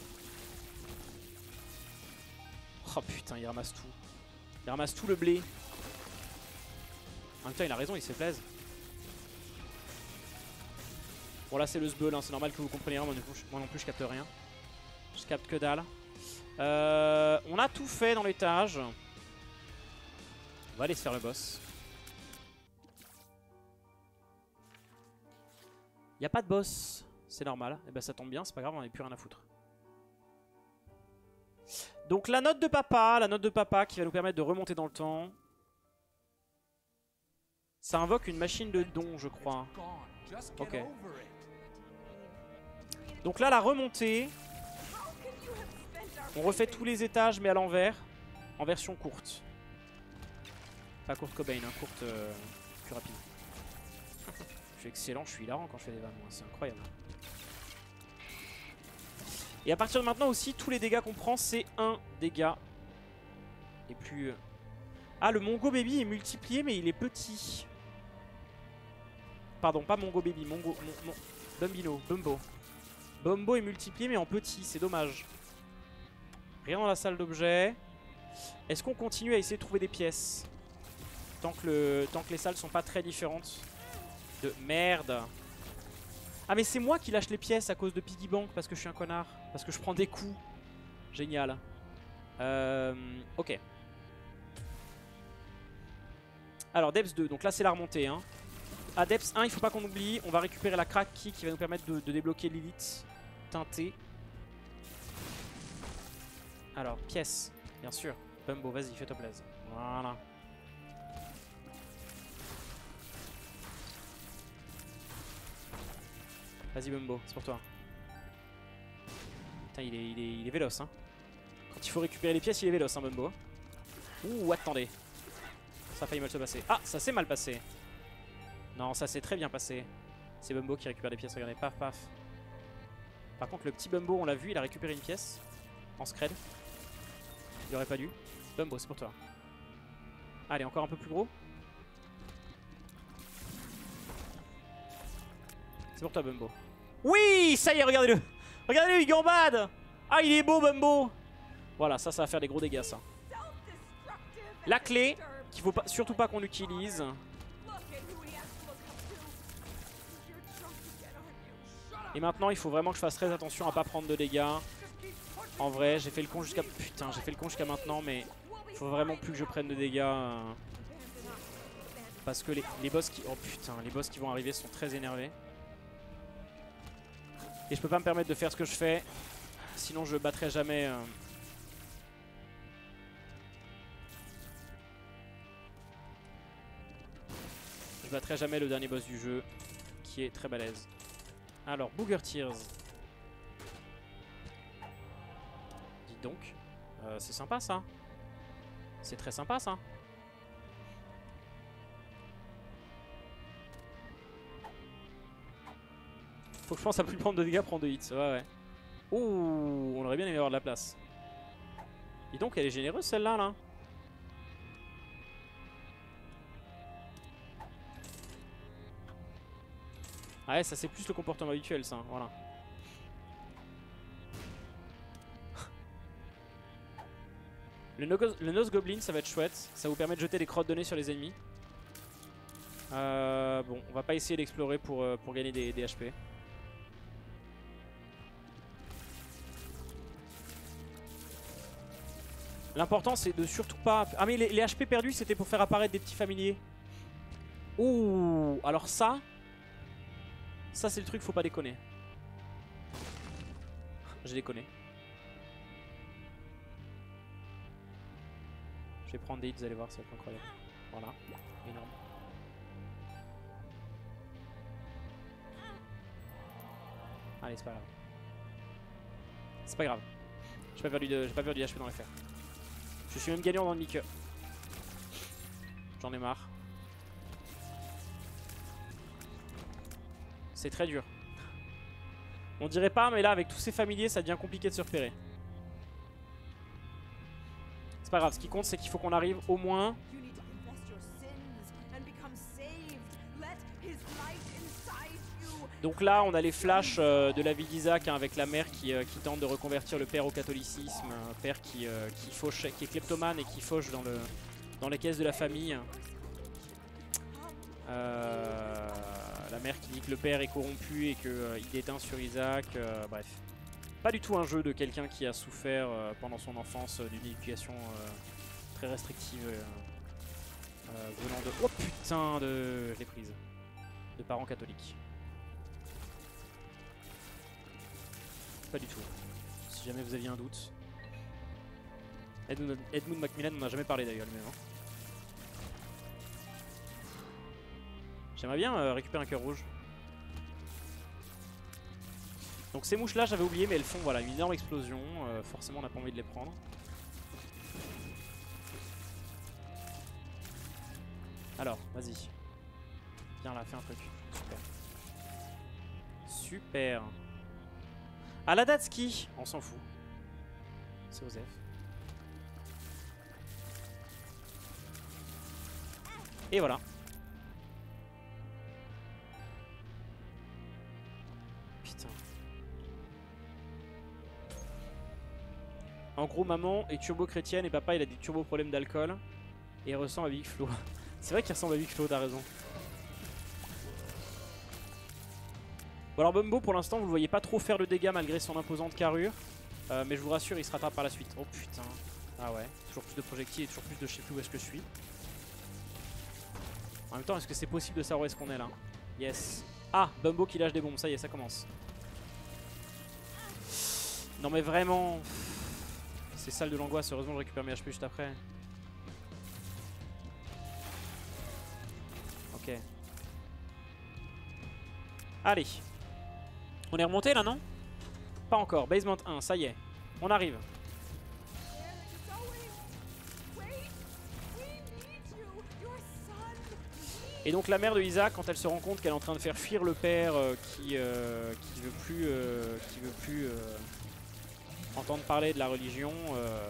Oh putain, il ramasse tout. Il ramasse tout le blé. En même temps, il a raison, il se fait plaisir. Bon, là, c'est le sbeul, hein. C'est normal que vous compreniez rien. Moi, moi non plus, je capte rien. Je capte que dalle. Euh, on a tout fait dans l'étage. On va aller se faire le boss. Il n'y a pas de boss, c'est normal. Et ben ça tombe bien, c'est pas grave, on n'a plus rien à foutre. Donc la note de papa, la note de papa qui va nous permettre de remonter dans le temps. Ça invoque une machine de dons, je crois. Ok. Donc là, la remontée. On refait tous les étages, mais à l'envers. En version courte. Pas courte Cobain, hein, courte euh, plus rapide. Je suis excellent, je suis hilarant quand je fais des vannes, moi, c'est incroyable. Et à partir de maintenant aussi, tous les dégâts qu'on prend, c'est un dégât. Et plus... Ah, le Mongo Baby est multiplié, mais il est petit. Pardon, pas Mongo Baby, Mongo... Mon, mon, Bumbino, Bumbo. Bumbo est multiplié, mais en petit, c'est dommage. Rien dans la salle d'objets. Est-ce qu'on continue à essayer de trouver des pièces tant que, le, tant que les salles sont pas très différentes? De merde. Ah mais c'est moi qui lâche les pièces à cause de Piggy Bank parce que je suis un connard. Parce que je prends des coups. Génial. Euh, ok. Alors Depths deux, donc là c'est la remontée. Hein. À Depths un, il faut pas qu'on oublie. On va récupérer la crack key qui va nous permettre de, de débloquer Lilith teintée. Alors, pièce, bien sûr. Bumbo, vas-y, fais-toi plaisir. Voilà. Vas-y Bumbo, c'est pour toi. Putain, il est, il est, il est véloce, hein. Quand il faut récupérer les pièces, il est véloce, hein, Bumbo. Ouh, attendez. Ça a failli mal se passer. Ah, ça s'est mal passé. Non, ça s'est très bien passé. C'est Bumbo qui récupère des pièces, regardez, paf, paf. Par contre, le petit Bumbo, on l'a vu, il a récupéré une pièce. En scred. Il aurait pas dû. Bumbo, c'est pour toi. Allez, encore un peu plus gros. C'est pour toi, Bumbo. Oui, ça y est, regardez-le. Regardez-le, il gambade. Ah, il est beau, Bumbo. Voilà, ça, ça va faire des gros dégâts, ça. La clé, qu'il faut pas, surtout pas qu'on utilise. Et maintenant, il faut vraiment que je fasse très attention à pas prendre de dégâts. En vrai, j'ai fait le con jusqu'à... Putain, j'ai fait le con jusqu'à maintenant, mais... Il faut vraiment plus que je prenne de dégâts. Euh... Parce que les, les boss qui... Oh putain, les boss qui vont arriver sont très énervés. Et je peux pas me permettre de faire ce que je fais. Sinon, je battrai jamais... Euh... Je battrai jamais le dernier boss du jeu, qui est très balèze. Alors, Booger Tears. Dites donc. Euh, c'est sympa ça. C'est très sympa ça. Faut que je pense à plus prendre de dégâts, prendre de hits. Ouais, ouais. Ouh, on aurait bien aimé avoir de la place. Dis donc, elle est généreuse celle-là, là. Ah ouais, ça c'est plus le comportement habituel, ça. Voilà. Le, no le Nose Goblin, ça va être chouette. Ça vous permet de jeter des crottes de nez sur les ennemis. Euh, bon, on va pas essayer d'explorer pour, euh, pour gagner des, des H P. L'important c'est de surtout pas... Ah mais les, les H P perdus c'était pour faire apparaître des petits familiers. Ouh, alors ça... Ça c'est le truc, faut pas déconner. J'ai déconné. Je vais prendre des hits, vous allez voir, ça va être incroyable. Voilà, énorme. Allez, c'est pas grave. C'est pas grave. J'ai pas perdu de, j'ai pas perdu de H P dans l'affaire. Je suis même gagnant dans le Mickey. J'en ai marre. C'est très dur. On dirait pas, mais là avec tous ces familiers ça devient compliqué de se repérer. C'est pas grave, ce qui compte c'est qu'il faut qu'on arrive au moins... Donc là on a les flashs euh, de la vie d'Isaac hein, avec la mère qui, euh, qui tente de reconvertir le père au catholicisme. Un père qui, euh, qui, fauche, qui est kleptomane et qui fauche dans, le, dans les caisses de la famille. Euh, la mère qui dit que le père est corrompu et qu'il euh, déteint sur Isaac. Euh, bref. Pas du tout un jeu de quelqu'un qui a souffert euh, pendant son enfance euh, d'une éducation euh, très restrictive euh, euh, venant de... Oh putain de... Je l'ai prise. De parents catholiques. Pas du tout. Si jamais vous aviez un doute. Edmund, Edmund Macmillan, on n'a jamais parlé d'ailleurs lui-même. Hein. J'aimerais bien euh, récupérer un cœur rouge. Donc ces mouches là j'avais oublié mais elles font voilà, une énorme explosion. Euh, forcément on n'a pas envie de les prendre. Alors vas-y. Viens là, fais un truc. Super. Super. Ah la Datski, on s'en fout. C'est Osef. Et voilà. Putain. En gros maman est turbo chrétienne et papa il a des turbo problèmes d'alcool. Et il ressemble à Big Flo. C'est vrai qu'il ressemble à Big Flo, t'as raison. Bon alors Bumbo pour l'instant vous le voyez pas trop faire de dégâts malgré son imposante carrure. Euh, mais je vous rassure il se rattrape par la suite. Oh putain. Ah ouais. Toujours plus de projectiles et toujours plus de je sais plus où est-ce que je suis. En même temps est-ce que c'est possible de savoir où est-ce qu'on est là? Yes. Ah Bumbo qui lâche des bombes, ça y est ça commence. Non mais vraiment. C'est salle de l'angoisse, heureusement je récupère mes H P juste après. Ok. Allez. On est remonté là, non? Pas encore. Basement un, ça y est. On arrive. Et donc la mère de Isaac, quand elle se rend compte qu'elle est en train de faire fuir le père euh, qui, euh, qui veut plus, euh, qui veut plus euh, entendre parler de la religion, euh,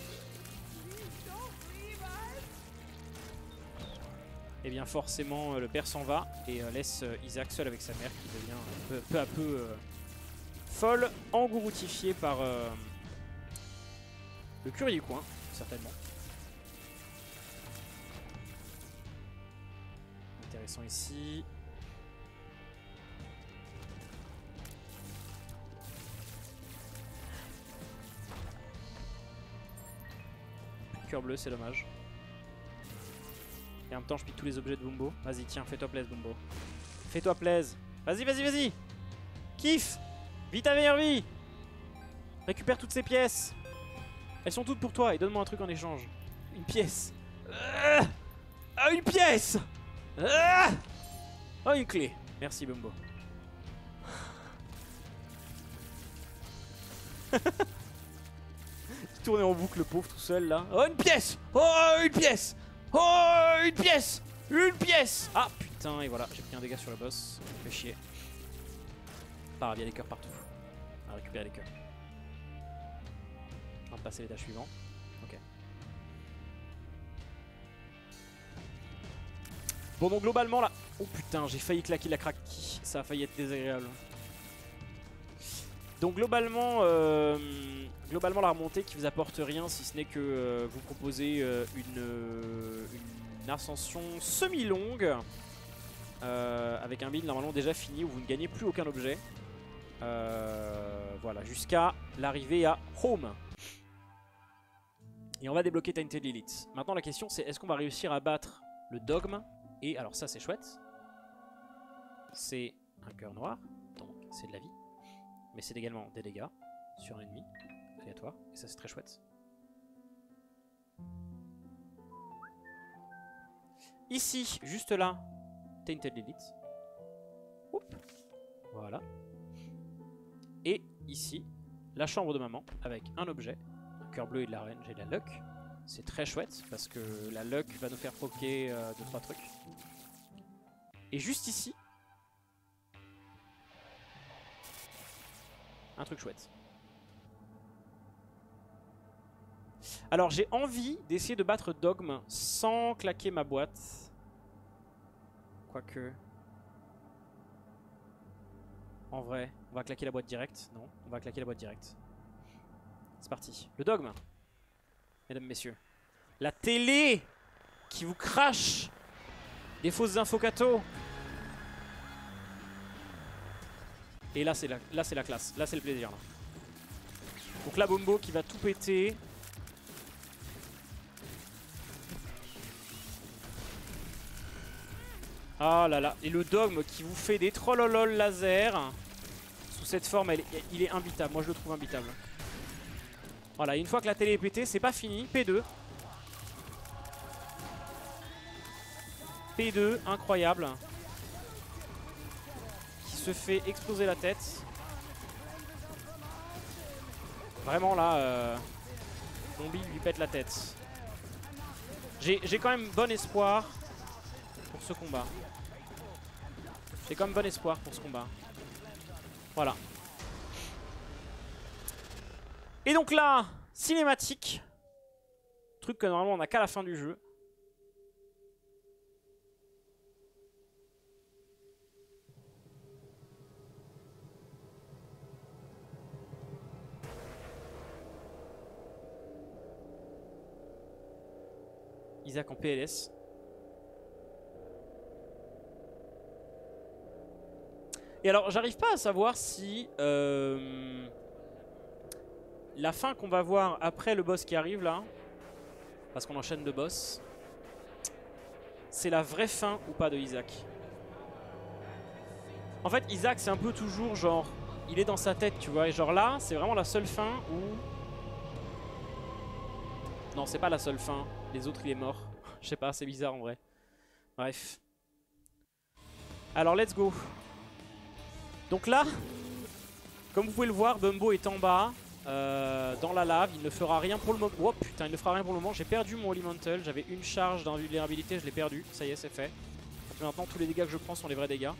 et bien forcément euh, le père s'en va et euh, laisse euh, Isaac seul avec sa mère qui devient euh, peu, peu à peu euh, folle, engouroutifiée par euh, le curé du coin, certainement. Intéressant ici. Cœur bleu, c'est dommage. Et en même temps, je pique tous les objets de Bumbo. Vas-y, tiens, fais-toi plaise, Bumbo. Fais-toi plaise. Vas-y, vas-y, vas-y. Kiffe. Vis ta meilleure vie. Récupère toutes ces pièces. Elles sont toutes pour toi et donne-moi un truc en échange. Une pièce. Ah, ah une pièce. Ah, oh, une clé. Merci, Bumbo. Il tournait en boucle, le pauvre, tout seul, là. Oh, une pièce. Oh, une pièce. Oh, une pièce. Une pièce. Ah, putain, et voilà, j'ai pris un dégât sur le boss. Fait chier. Pas grave, il y a des cœurs partout. On va récupérer les cœurs. On va passer l'étage suivant. Ok. Bon, donc globalement là. Oh putain, j'ai failli claquer la craque. Ça a failli être désagréable. Donc globalement, euh, globalement la remontée qui vous apporte rien si ce n'est que euh, vous proposez euh, une, euh, une ascension semi-longue euh, avec un build normalement déjà fini où vous ne gagnez plus aucun objet. Euh, voilà, jusqu'à l'arrivée à Home. Et on va débloquer Tainted Lilith. Maintenant la question c'est est-ce qu'on va réussir à battre le dogme? Et alors ça c'est chouette. C'est un cœur noir, donc c'est de la vie. Mais c'est également des dégâts sur un ennemi aléatoire. Et ça c'est très chouette. Ici, juste là, Tainted Lilith. Oup. Voilà. Et ici, la chambre de maman avec un objet. Un cœur bleu et de la reine, j'ai de la luck. C'est très chouette parce que la luck va nous faire proquer euh, deux trois trucs. Et juste ici, un truc chouette. Alors j'ai envie d'essayer de battre Dogme sans claquer ma boîte. Quoique... En vrai, on va claquer la boîte direct. Non, on va claquer la boîte direct. C'est parti. Le Dogme. Mesdames, messieurs. La télé qui vous crache des fausses infos cato. Et là c'est la, là c'est la classe, là c'est le plaisir là. Donc là Bumbo qui va tout péter. Ah là là, et le dogme qui vous fait des trollolol laser. Sous cette forme, elle, il est imbitable, moi je le trouve imbitable. Voilà, une fois que la télé est pétée, c'est pas fini, P deux. P deux, incroyable. Se fait exploser la tête. Vraiment là, euh, Zombie lui pète la tête. J'ai quand même bon espoir pour ce combat. J'ai quand même bon espoir pour ce combat. Voilà. Et donc là, cinématique. Truc que normalement on n'a qu'à la fin du jeu. Isaac en P L S. Et alors, j'arrive pas à savoir si euh, la fin qu'on va voir après le boss qui arrive là, parce qu'on enchaîne de boss, c'est la vraie fin ou pas de Isaac. En fait, Isaac, c'est un peu toujours genre, il est dans sa tête, tu vois. Et genre là, c'est vraiment la seule fin où... Non, c'est pas la seule fin. Les autres, il est mort. Je sais pas, c'est bizarre en vrai. Bref. Alors, let's go. Donc là, Comme vous pouvez le voir, Bumbo est en bas, euh, dans la lave. Il ne fera rien pour le moment. Oh putain, il ne fera rien pour le moment. J'ai perdu mon Elemental. J'avais une charge d'invulnérabilité, je l'ai perdu. Ça y est, c'est fait. Donc maintenant, tous les dégâts que je prends sont les vrais dégâts.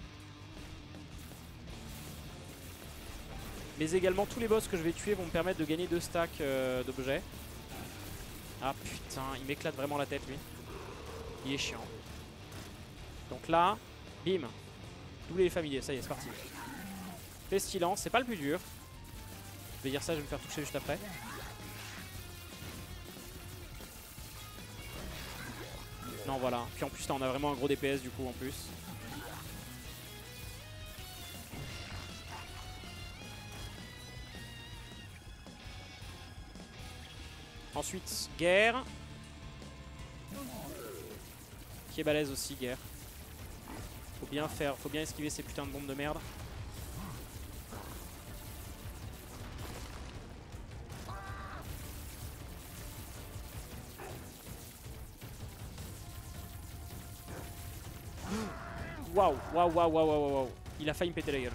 Mais également, tous les boss que je vais tuer vont me permettre de gagner deux stacks euh, d'objets. Ah putain, il m'éclate vraiment la tête, lui. Il est chiant. Donc là, bim. Doublé les familiers, ça y est, c'est parti. Pestilence, c'est pas le plus dur. Je vais dire ça, je vais me faire toucher juste après. Non, voilà. Puis en plus, là, on a vraiment un gros D P S du coup, en plus. Ensuite, guerre. Qui est balèze aussi, guerre. Faut bien faire, faut bien esquiver ces putains de bombes de merde. Waouh, waouh, waouh, waouh, waouh, waouh. Il a failli me péter la gueule.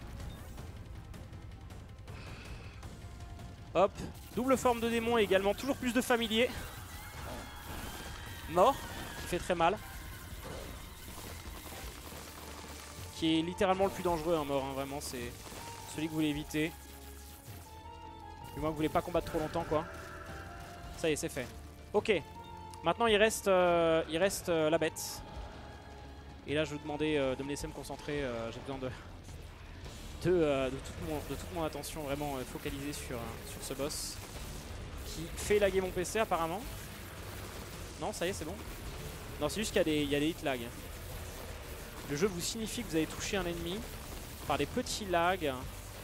Hop, double forme de démon et également toujours plus de familiers. Mort, il fait très mal. Qui est littéralement le plus dangereux, hein, mort, hein, vraiment, c'est celui que vous voulez éviter. Du moins que vous voulez pas combattre trop longtemps, quoi. Ça y est, c'est fait. Ok, maintenant il reste, euh, il reste euh, la bête. Et là je vais vous demander euh, de me laisser me concentrer, euh, j'ai besoin de, de, euh, de, toute mon, de toute mon attention vraiment euh, focalisée sur, euh, sur ce boss. Qui fait laguer mon P C apparemment. Non, ça y est, c'est bon. Non, c'est juste qu'il y a des, il y a des hit lags. Le jeu vous signifie que vous avez touché un ennemi par des petits lags.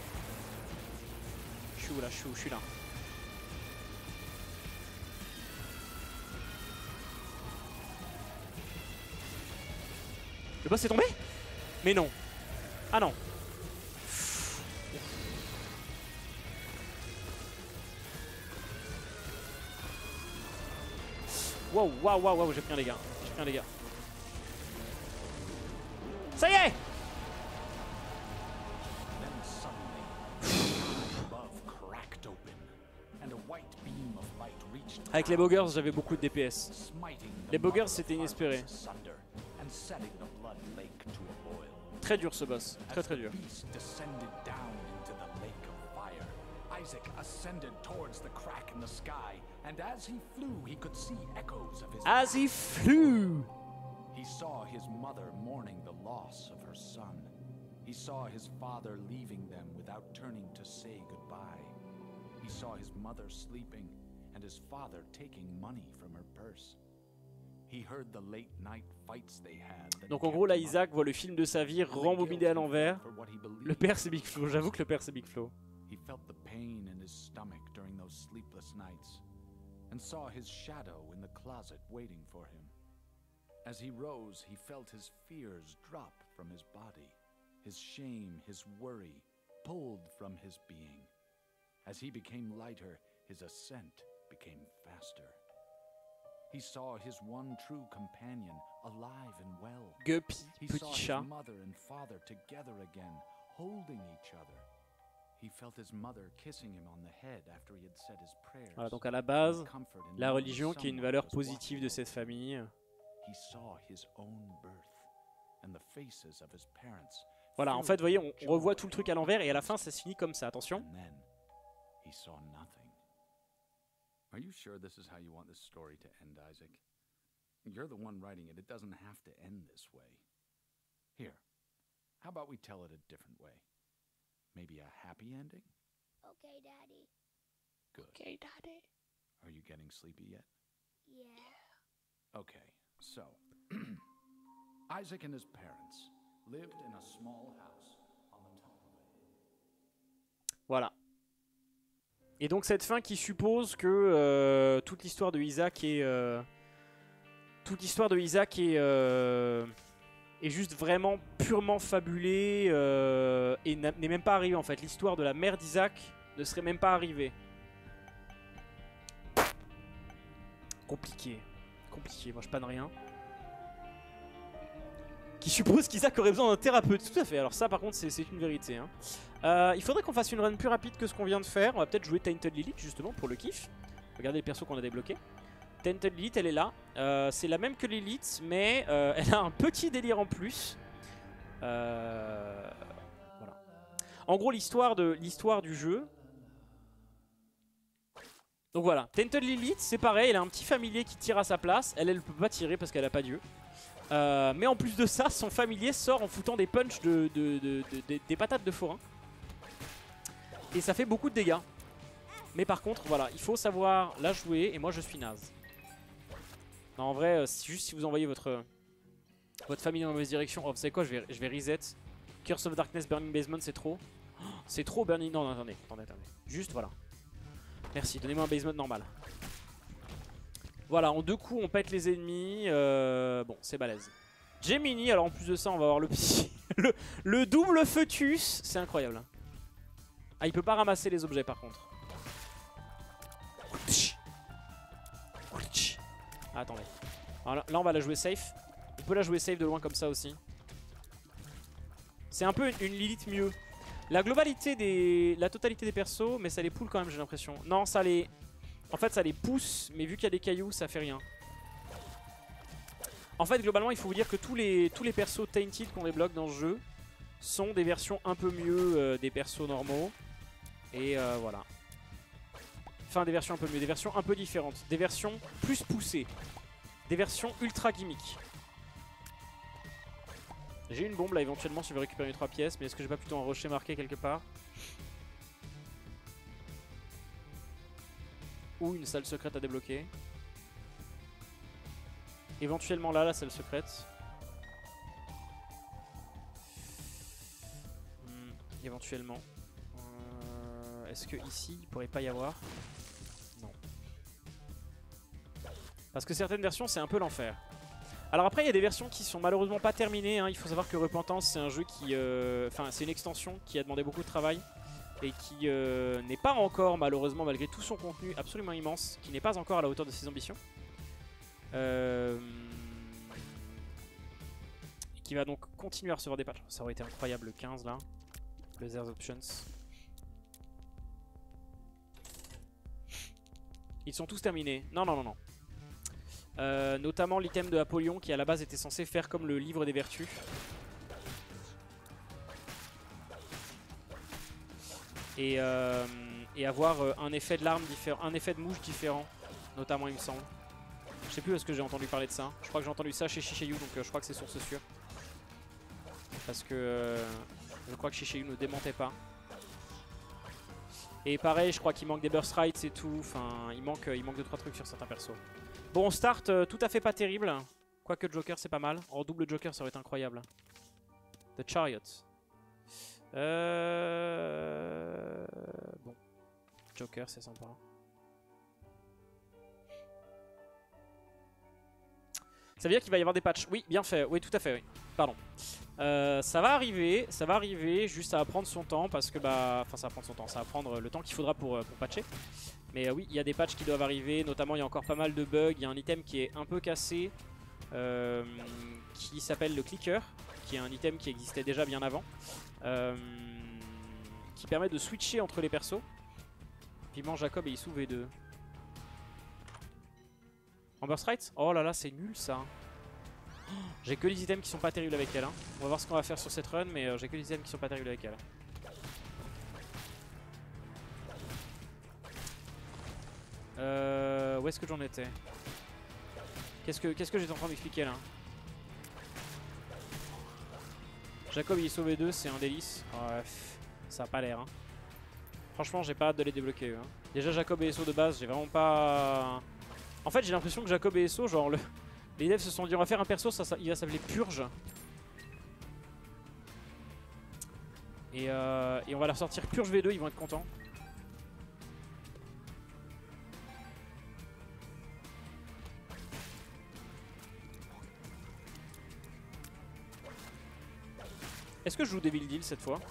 Je suis où là? Je suis où? Je suis là. Le boss est tombé? Mais non. Ah non. Waouh, waouh, waouh, waouh, j'ai pris un dégât. J'ai pris un dégât. Ça y est! Avec les Boggers, j'avais beaucoup de D P S. Les Boggers, c'était inespéré. Très dur ce boss, très très dur. Isaac ascended towards the crack in the sky, and as he flew, he could see echoes of his As he flew! He saw his mother mourning the loss of her son. He saw his father leaving them without turning to say goodbye. He saw his mother sleeping and his father taking money from her purse. He heard the late night fights they had. Donc en gros là Isaac voit le film de sa vie rembobiné à l'envers. Le père c'est Big Flo, j'avoue que le père c'est Big Flo. He felt the pain in his stomach during those sleepless nights and saw his shadow in the closet waiting for him. As he rose, he felt his fears drop from his body, his shame, his worry pulled from his being. As he became lighter, his ascent became faster. He saw his one true companion alive and well. Guppy, he saw his mother and father together again, holding each other. He felt his mother kissing him on the head after he had said his prayers. Voilà, donc à la base, la religion qui est une valeur positive de cette famille. He saw his own birth and the faces of his parents. Voilà, en fait, vous voyez, on, on revoit tout le truc à l'envers et à la fin, ça se finit comme ça. Attention. And then he saw nothing. Are you sure this is how you want this story to end, Isaac? You're the one writing it. It doesn't have to end this way. Here, how about we tell it a different way? Maybe a happy ending? Okay, Daddy. Good. Okay, Daddy. Are you getting sleepy yet? Yeah. Okay, so Isaac and his parents lived in a small house on the top of a hill. Voilà. Et donc cette fin qui suppose que euh, toute l'histoire de Isaac est euh, toute l'histoire de Isaac est euh, est juste vraiment purement fabulée euh, et n'est même pas arrivée en fait. L'histoire de la mère d'Isaac ne serait même pas arrivée. Compliqué. Compliqué, moi je panne rien. qui suppose qu'Isaac aurait besoin d'un thérapeute. Tout à fait, alors ça par contre c'est une vérité. Hein. Euh, il faudrait qu'on fasse une run plus rapide que ce qu'on vient de faire. On va peut-être jouer Tainted Lilith justement pour le kiff. Regardez les persos qu'on a débloqués. Tainted Lilith, elle est là. Euh, c'est la même que Lilith, mais euh, elle a un petit délire en plus. Euh, voilà. En gros, l'histoire de l'histoire du jeu. Donc voilà, Tainted Lilith, c'est pareil, elle a un petit familier qui tire à sa place. Elle, elle peut pas tirer parce qu'elle a pas dieu. Euh, mais en plus de ça, son familier sort en foutant des punchs de, de, de, de, de des patates de forain. Et ça fait beaucoup de dégâts. Mais par contre, voilà, il faut savoir la jouer. Et moi, je suis naze. Non, en vrai, c'est juste si vous envoyez votre, votre famille dans la mauvaise direction. Oh, vous savez quoi, je vais, je vais reset. Curse of Darkness, Burning Basement, c'est trop. Oh, c'est trop Burning. Non, non, attendez, attendez, attendez. Juste, voilà. Merci, donnez-moi un basement normal. Voilà, en deux coups, on pète les ennemis. Euh, bon, c'est balèze. Gemini, alors en plus de ça, on va avoir le petit. le, le double Foetus. C'est incroyable. Ah, il peut pas ramasser les objets par contre. Ah, attendez. Alors là, là, on va la jouer safe. On peut la jouer safe de loin comme ça aussi. C'est un peu une, une Lilith mieux. La globalité des... La totalité des persos, mais ça les poule quand même, j'ai l'impression. Non, ça les... En fait, ça les pousse, mais vu qu'il y a des cailloux, ça fait rien. En fait, globalement, il faut vous dire que tous les, tous les persos Tainted qu'on débloque dans ce jeu sont des versions un peu mieux euh, des persos normaux. Et euh, voilà. Enfin, des versions un peu mieux, des versions un peu différentes. Des versions plus poussées. Des versions ultra gimmick. J'ai une bombe là éventuellement si je veux récupérer mes trois pièces, mais est-ce que j'ai pas plutôt un rocher marqué quelque part? Ou une salle secrète à débloquer. Éventuellement là, la salle secrète. Hmm, éventuellement. Euh, est-ce que ici il pourrait pas y avoir? Non. Parce que certaines versions c'est un peu l'enfer. Alors après il y a des versions qui sont malheureusement pas terminées, hein. Il faut savoir que Repentance c'est un jeu qui... Euh... Enfin c'est une extension qui a demandé beaucoup de travail. Et qui euh, n'est pas encore malheureusement malgré tout son contenu absolument immense, qui n'est pas encore à la hauteur de ses ambitions. Euh... Et qui va donc continuer à recevoir des patchs. Ça aurait été incroyable le quinze là. Le There's Options. Ils sont tous terminés. Non non non non. Euh, notamment l'item de Apollyon qui à la base était censé faire comme le livre des vertus. Et, euh, et avoir euh, un effet de l'arme différent, un effet de mouche différent, notamment il me semble. Je sais plus où est-ce que j'ai entendu parler de ça. Je crois que j'ai entendu ça chez Shishayu, donc euh, je crois que c'est source sûre. Parce que euh, je crois que Shishayu ne démentait pas. Et pareil, je crois qu'il manque des burst rights et tout. Enfin, il manque, il manque deux trois trucs sur certains persos. Bon, on start euh, tout à fait pas terrible. Quoique Joker, c'est pas mal. En double Joker, ça aurait été incroyable. The Chariot. Euh... Bon. Joker, c'est sympa. Ça veut dire qu'il va y avoir des patchs. Oui, bien fait. Oui, tout à fait, oui. Pardon. Euh, ça va arriver, ça va arriver, juste ça va prendre son temps parce que bah... Enfin ça va prendre son temps, ça va prendre le temps qu'il faudra pour, pour patcher. Mais euh, oui, il y a des patchs qui doivent arriver, notamment il y a encore pas mal de bugs. Il y a un item qui est un peu cassé, euh, qui s'appelle le clicker, qui est un item qui existait déjà bien avant. Euh, qui permet de switcher entre les persos. Piment Jacob et Issou V deux. Amber Strike? Oh là là, c'est nul ça. Oh, j'ai que les items qui sont pas terribles avec elle. Hein. On va voir ce qu'on va faire sur cette run, mais euh, j'ai que les items qui sont pas terribles avec elle. Euh, où est-ce que j'en étais? Qu'est-ce que qu'est-ce que j'étais en train d'expliquer là? Jacob il est sauvé deux, c'est un délice. Ouais, ça a pas l'air. Hein. Franchement, j'ai pas hâte de les débloquer. Eux, hein. Déjà, Jacob et Esso de base, j'ai vraiment pas. En fait, j'ai l'impression que Jacob et Esso, genre, le... les devs se sont dit on va faire un perso, ça, ça, il va s'appeler Purge. Et, euh, et on va leur sortir Purge V deux, ils vont être contents. Est-ce que je joue Devil Deal cette fois?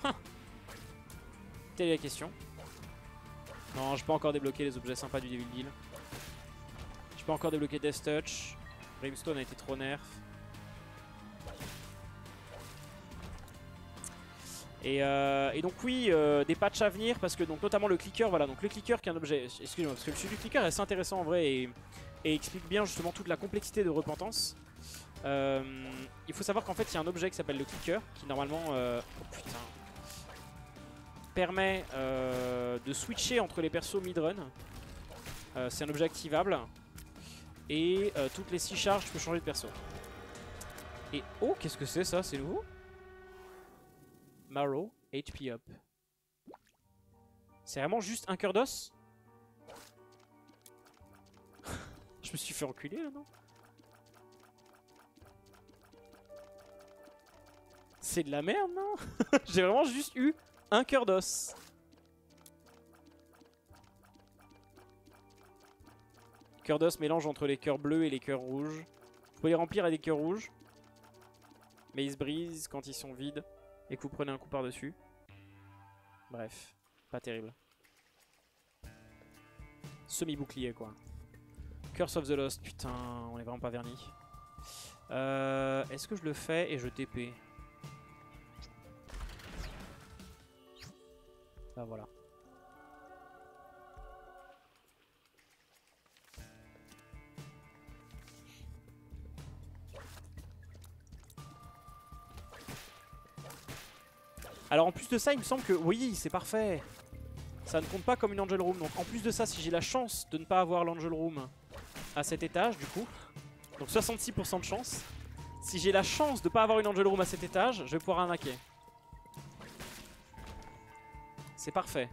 Telle est la question. Non, je peux encore débloquer les objets sympas du Devil Deal. Je peux encore débloquer Death Touch. Brimstone a été trop nerf. Et, euh, et donc oui, euh, des patchs à venir parce que donc notamment le clicker, voilà, donc le clicker qui est un objet, excusez-moi, parce que le sujet du clicker est assez intéressant en vrai et, et explique bien justement toute la complexité de Repentance. Euh, il faut savoir qu'en fait il y a un objet qui s'appelle le clicker qui normalement, euh, oh putain, permet euh, de switcher entre les persos mid-run. Euh, C'est un objet activable et euh, toutes les six charges tu peux changer de perso. Et oh, qu'est-ce que c'est ça? C'est nouveau? Marrow, H P up. C'est vraiment juste un cœur d'os? Je me suis fait enculer là, non? C'est de la merde, non? J'ai vraiment juste eu un cœur d'os. Cœur d'os mélange entre les cœurs bleus et les cœurs rouges. Vous pouvez les remplir à des cœurs rouges. Mais ils se brisent quand ils sont vides et que vous prenez un coup par-dessus. Bref, pas terrible. Semi-bouclier quoi. Curse of the Lost, putain, on est vraiment pas vernis. Euh, Est-ce que je le fais et je T P? Bah voilà. Alors en plus de ça, il me semble que oui, c'est parfait. Ça ne compte pas comme une Angel Room. Donc en plus de ça, si j'ai la chance de ne pas avoir l'Angel Room à cet étage, du coup, donc soixante-six pour cent de chance. Si j'ai la chance de ne pas avoir une Angel Room à cet étage, je vais pouvoir arnaquer. C'est parfait.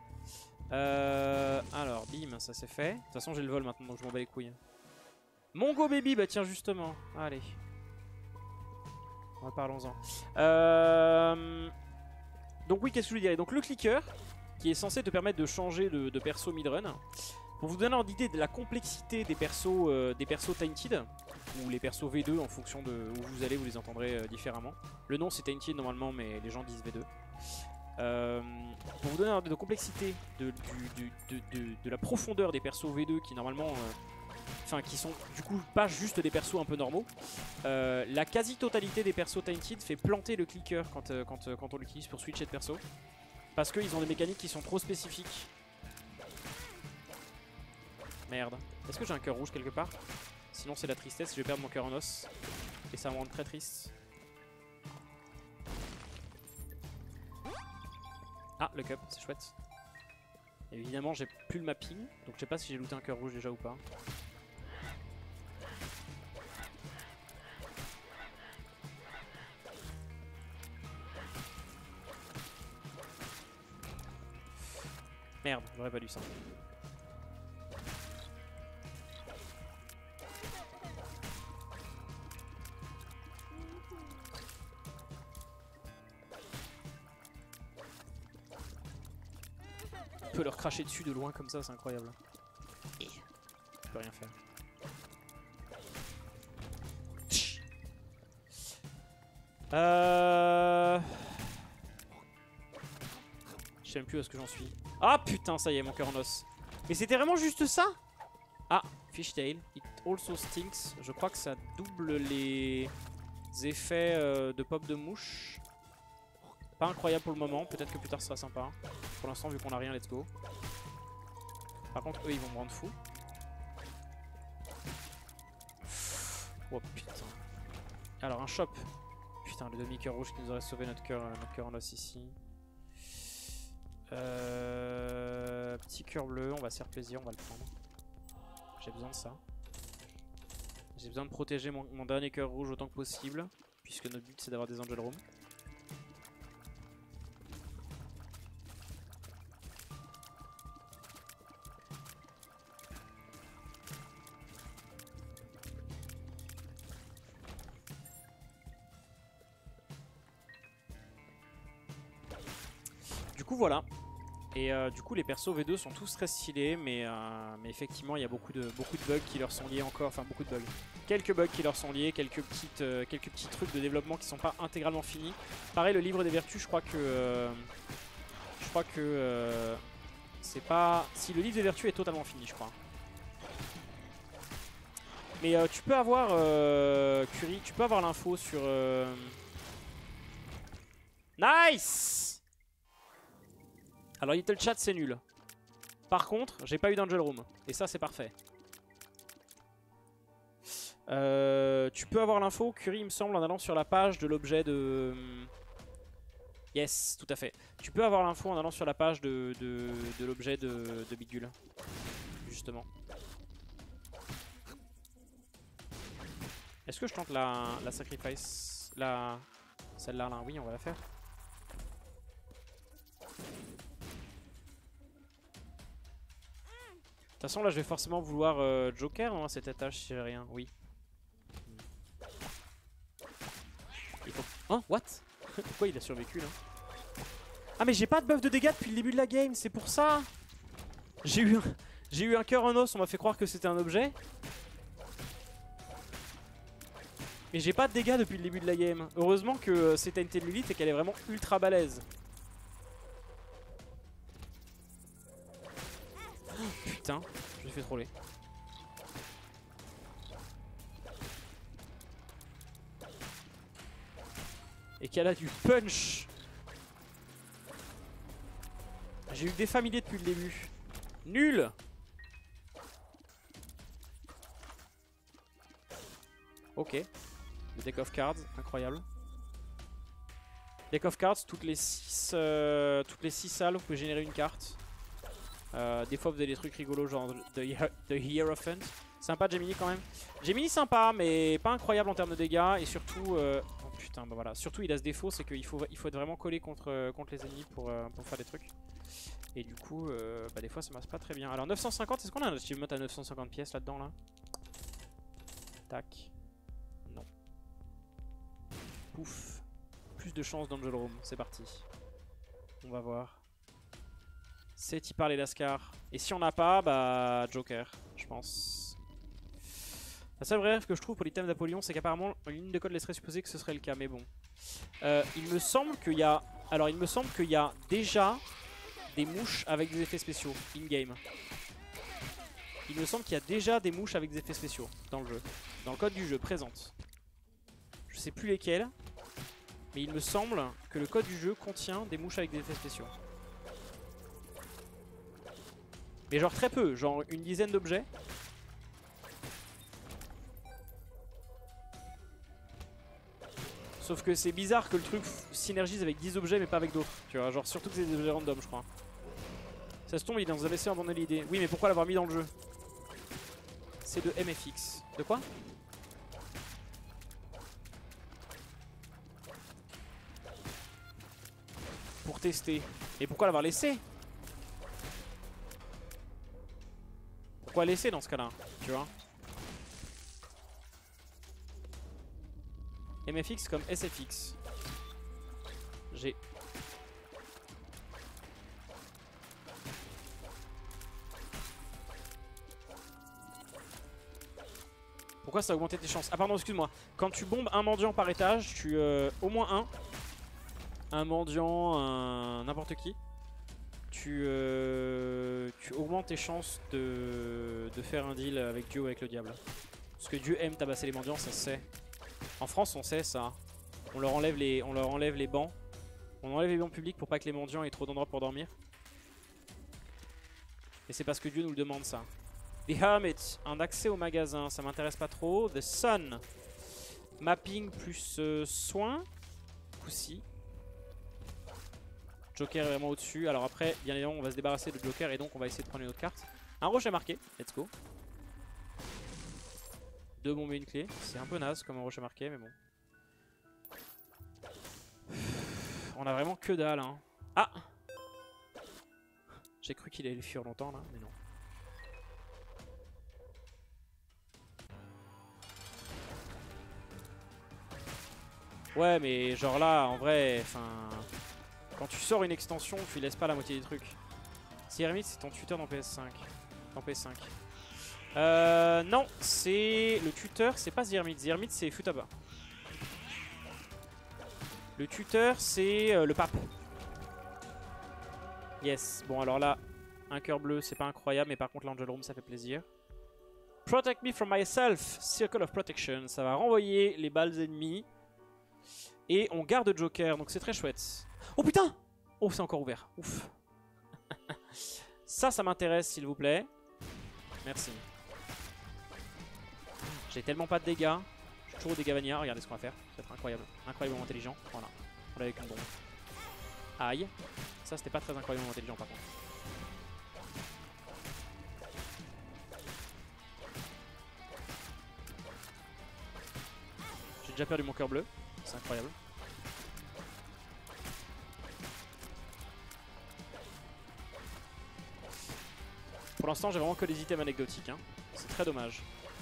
Euh, alors, bim, ça c'est fait. De toute façon, j'ai le vol maintenant, donc je m'en bats les couilles. Mongo Baby, bah tiens, justement. Allez. Parlons-en. Euh... Donc oui, qu'est-ce que je voulais dire? Donc le clicker, qui est censé te permettre de changer de, de perso mid-run. Pour vous donner une idée de la complexité des persos, euh, des persos Tainted, ou les persos V deux en fonction de où vous allez, vous les entendrez euh, différemment. Le nom c'est Tainted normalement, mais les gens disent V deux. Euh, pour vous donner une idée de complexité, de, du, du, de, de, de la profondeur des persos V deux qui normalement... Euh, Enfin, qui sont du coup pas juste des persos un peu normaux. Euh, la quasi-totalité des persos Tainted fait planter le clicker quand, euh, quand, euh, quand on l'utilise pour switcher de perso. Parce qu'ils ont des mécaniques qui sont trop spécifiques. Merde. Est-ce que j'ai un cœur rouge quelque part? Sinon c'est la tristesse, je vais perdre mon cœur en os. Et ça me rend très triste. Ah, le cup, c'est chouette. Et évidemment j'ai plus le mapping, donc je sais pas si j'ai looté un cœur rouge déjà ou pas. Merde, j'aurais pas dû ça. On peut leur cracher dessus de loin comme ça, c'est incroyable. Je peux rien faire. Euh... Je sais même plus où est-ce que j'en suis. Ah putain, ça y est, mon cœur en os. Mais c'était vraiment juste ça? Ah, Fishtail. It also stinks. Je crois que ça double les effets euh, de pop de mouche. Pas incroyable pour le moment. Peut-être que plus tard ce sera sympa. Pour l'instant, vu qu'on a rien, let's go. Par contre, eux, ils vont me rendre fou. Oh putain. Alors, un shop. Putain, le demi-cœur rouge qui nous aurait sauvé notre cœur notre cœur en os ici. Euh, petit cœur bleu, on va se faire plaisir, on va le prendre. J'ai besoin de ça. J'ai besoin de protéger mon, mon dernier cœur rouge autant que possible, puisque notre but c'est d'avoir des Angel Room. Du coup voilà. Et euh, du coup les persos V deux sont tous très stylés, mais, euh, mais effectivement il y a beaucoup de, beaucoup de bugs qui leur sont liés encore, enfin beaucoup de bugs. Quelques bugs qui leur sont liés, quelques, petites, euh, quelques petits trucs de développement qui sont pas intégralement finis. Pareil, le livre des vertus, je crois que... Euh, je crois que... Euh, c'est pas... Si, le livre des vertus est totalement fini, je crois. Mais euh, tu peux avoir... Euh, Curie, tu peux avoir l'info sur... Euh, Nice. Alors Little Chat c'est nul. Par contre, j'ai pas eu d'Angel Room. Et ça c'est parfait. Euh, tu peux avoir l'info, Curie il me semble, en allant sur la page de l'objet de... Yes, tout à fait. Tu peux avoir l'info en allant sur la page de, de, de l'objet de, de Bidule. Justement. Est-ce que je tente la, la sacrifice? La... Celle-là, là, oui, on va la faire. De toute façon, là, je vais forcément vouloir euh, Joker, hein, cet étage, si j'ai rien. Oui. Il faut... Hein? What? Pourquoi il a survécu, là? Ah, mais j'ai pas de buff de dégâts depuis le début de la game, c'est pour ça. J'ai eu un... J'ai eu un cœur en os, on m'a fait croire que c'était un objet. Mais j'ai pas de dégâts depuis le début de la game. Heureusement que c'était une Lilith et qu'elle est vraiment ultra balèze. Oh, putain, je me fais troller. Et qu'elle a du punch. J'ai eu des familiers depuis le début. Nul. Ok. Le deck of cards, incroyable. Deck of cards, toutes les six euh, toutes les six salles, vous pouvez générer une carte. Euh, des fois vous avez des trucs rigolos genre The, The Hierophant. Sympa Gemini quand même. Gemini sympa mais pas incroyable en termes de dégâts. Et surtout, euh, oh putain bah voilà. Surtout il a ce défaut, c'est qu'il faut, il faut être vraiment collé contre, contre les ennemis pour, euh, pour faire des trucs. Et du coup, euh, bah des fois ça marche pas très bien. Alors neuf cent cinquante, est-ce qu'on a un achievement à neuf cent cinquante pièces là-dedans là? Tac. Non. Pouf. Plus de chance d'Angel Room, c'est parti. On va voir. C'est Tipar et Lascar. Et si on n'a pas, bah Joker, je pense. La seule vraie rêve que je trouve pour l'item d'Apollyon, c'est qu'apparemment une ligne de code laisserait supposer que ce serait le cas, mais bon. Euh, il me semble qu'il y a... Alors il me semble qu'il y a déjà des mouches avec des effets spéciaux in-game. Il me semble qu'il y a déjà des mouches avec des effets spéciaux dans le jeu. Dans le code du jeu, présente. Je sais plus lesquels. Mais il me semble que le code du jeu contient des mouches avec des effets spéciaux. Mais genre très peu, genre une dizaine d'objets. Sauf que c'est bizarre que le truc synergise avec dix objets mais pas avec d'autres. Tu vois, genre surtout que c'est des objets random je crois. Ça se tombe, il nous a laissé abandonner l'idée. Oui mais pourquoi l'avoir mis dans le jeu? C'est de M F X. De quoi? Pour tester. Et pourquoi l'avoir laissé? Pourquoi laisser dans ce cas-là? Tu vois? M F X comme S F X. J'ai... Pourquoi ça a augmenté tes chances? Ah pardon, excuse-moi. Quand tu bombes un mendiant par étage, tu... Euh, au moins un. Un mendiant, un... n'importe qui. Tu, euh, tu augmentes tes chances de... de faire un deal avec Dieu ou avec le diable. Parce que Dieu aime tabasser les mendiants, ça se sait. En France, on sait ça. On leur enlève les, on leur enlève les bancs. On enlève les bancs publics pour pas que les mendiants aient trop d'endroits pour dormir. Et c'est parce que Dieu nous le demande ça. The Hermit, un accès au magasin, ça m'intéresse pas trop. The Sun, mapping plus euh, soin. Coup-ci. Joker est vraiment au-dessus. Alors après, bien évidemment, on va se débarrasser de Joker et donc on va essayer de prendre une autre carte. Un rocher marqué, let's go. Deux bombes et une clé. C'est un peu naze comme un rocher marqué, mais bon. On a vraiment que dalle, hein. Ah! J'ai cru qu'il allait fuir longtemps là, mais non. Ouais, mais genre là, en vrai, enfin... Quand tu sors une extension, tu laisses pas la moitié des trucs. Si Hermit, c'est ton tuteur dans P S cinq. Dans P S cinq. Euh, non, c'est... Le tuteur, c'est pas Zirmit. Zirmit, c'est Futaba. Le tuteur, c'est euh, le pape. Yes. Bon, alors là, un cœur bleu, c'est pas incroyable, mais par contre, l'Angel Room, ça fait plaisir. Protect me from myself. Circle of Protection. Ça va renvoyer les balles ennemies. Et on garde Joker, donc c'est très chouette. Oh putain! Oh, c'est encore ouvert. Ouf. Ça, ça m'intéresse, s'il vous plaît. Merci. J'ai tellement pas de dégâts. Je suis toujours au dégâts vanilla. Regardez ce qu'on va faire. Ça va être incroyable. Incroyablement intelligent. Voilà. On l'a avec une bombe. Aïe. Ça, c'était pas très incroyablement intelligent par contre. J'ai déjà perdu mon cœur bleu. C'est incroyable. Pour l'instant, j'ai vraiment que des items anecdotiques. Hein. C'est très dommage.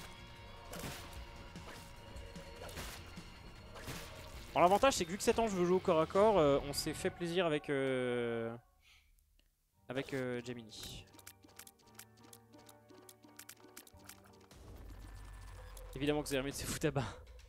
Bon, l'avantage, c'est que vu que sept ans, je veux jouer au corps à corps, euh, on s'est fait plaisir avec, euh, avec euh, Gemini. Évidemment que Zermite s'est foutu à bas.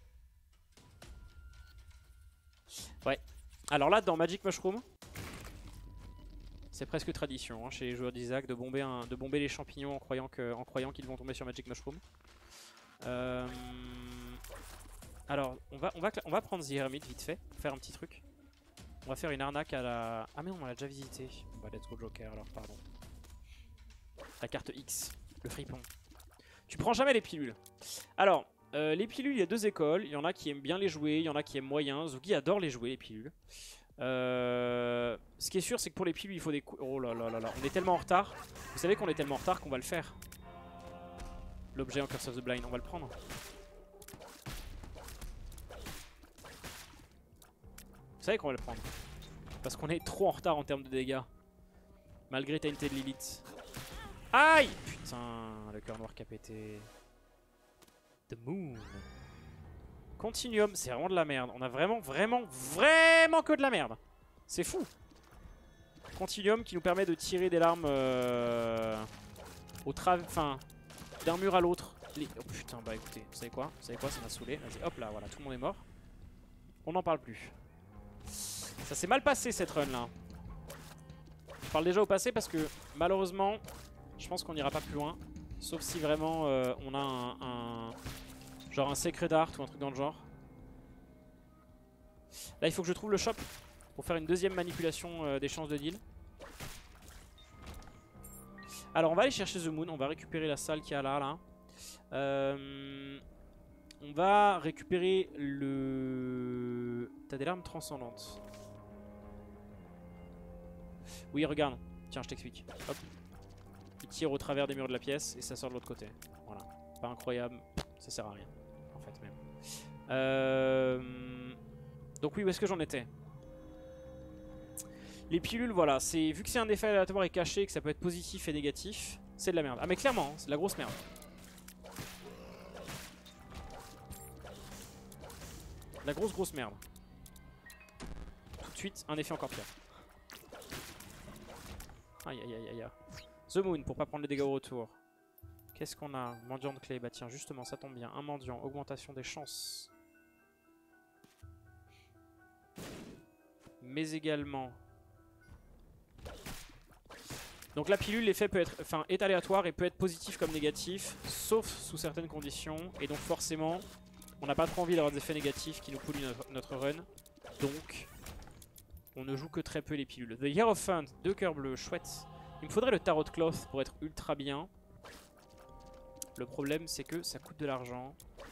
Ouais. Alors là, dans Magic Mushroom, c'est presque tradition hein, chez les joueurs d'Isaac de bomber, un, de bomber les champignons en croyant que, en croyant qu'ils vont tomber sur Magic Mushroom. Euh, alors, on va, on, va, on va prendre The Hermit vite fait, pour faire un petit truc. On va faire une arnaque à la... Ah mais non, on l'a déjà visité. Bah let's go Joker alors, pardon. La carte X, le fripon. Tu prends jamais les pilules. Alors, euh, les pilules, il y a deux écoles. Il y en a qui aiment bien les jouer, il y en a qui aiment moyen. Zougi adore les jouer, les pilules. Euh, ce qui est sûr, c'est que pour les pilules, il faut des coups. Oh là là là là, on est tellement en retard. Vous savez qu'on est tellement en retard qu'on va le faire. L'objet en Curse of the Blind, on va le prendre. Vous savez qu'on va le prendre. Parce qu'on est trop en retard en termes de dégâts. Malgré Tainted Lilith. Aïe! Putain, le cœur noir qui a pété. The Moon. Continuum, c'est vraiment de la merde. On a vraiment, vraiment, vraiment que de la merde. C'est fou. Continuum qui nous permet de tirer des larmes euh, au travers, enfin, d'un mur à l'autre. Les... Oh putain, bah écoutez, vous savez quoi? Vous savez quoi? Ça m'a saoulé. Vas-y, hop là, voilà, tout le monde est mort. On n'en parle plus. Ça s'est mal passé cette run là. Je parle déjà au passé parce que malheureusement, je pense qu'on n'ira pas plus loin. Sauf si vraiment euh, on a un, un... genre un Sacred Art ou un truc dans le genre. Là il faut que je trouve le shop pour faire une deuxième manipulation euh, des chances de deal. Alors on va aller chercher The Moon, on va récupérer la salle qu'il y a là. là. Euh, on va récupérer le... T'as des larmes transcendantes. Oui regarde, tiens je t'explique. Hop. Il tire au travers des murs de la pièce et ça sort de l'autre côté. Voilà, pas incroyable, ça sert à rien en fait même. Euh... Donc oui, où est-ce que j'en étais? Les pilules, voilà, c'est vu que c'est un effet aléatoire et caché, que ça peut être positif et négatif, c'est de la merde. Ah mais clairement, hein, c'est de la grosse merde. De la grosse grosse merde. Tout de suite, un effet encore pire. Aïe aïe aïe aïe aïe. The Moon pour pas prendre les dégâts au retour. Qu'est-ce qu'on a? Mendiant de clé. Bah tiens, justement, ça tombe bien. Un mendiant, augmentation des chances. Mais également. Donc la pilule, l'effet peut être, enfin, est aléatoire et peut être positif comme négatif, sauf sous certaines conditions. Et donc forcément, on n'a pas trop envie d'avoir des effets négatifs qui nous polluent notre, notre run. Donc, on ne joue que très peu les pilules. The Hierophant, deux cœurs bleus, chouette. Il me faudrait le Tarot Cloth pour être ultra bien. Le problème, c'est que ça coûte de l'argent.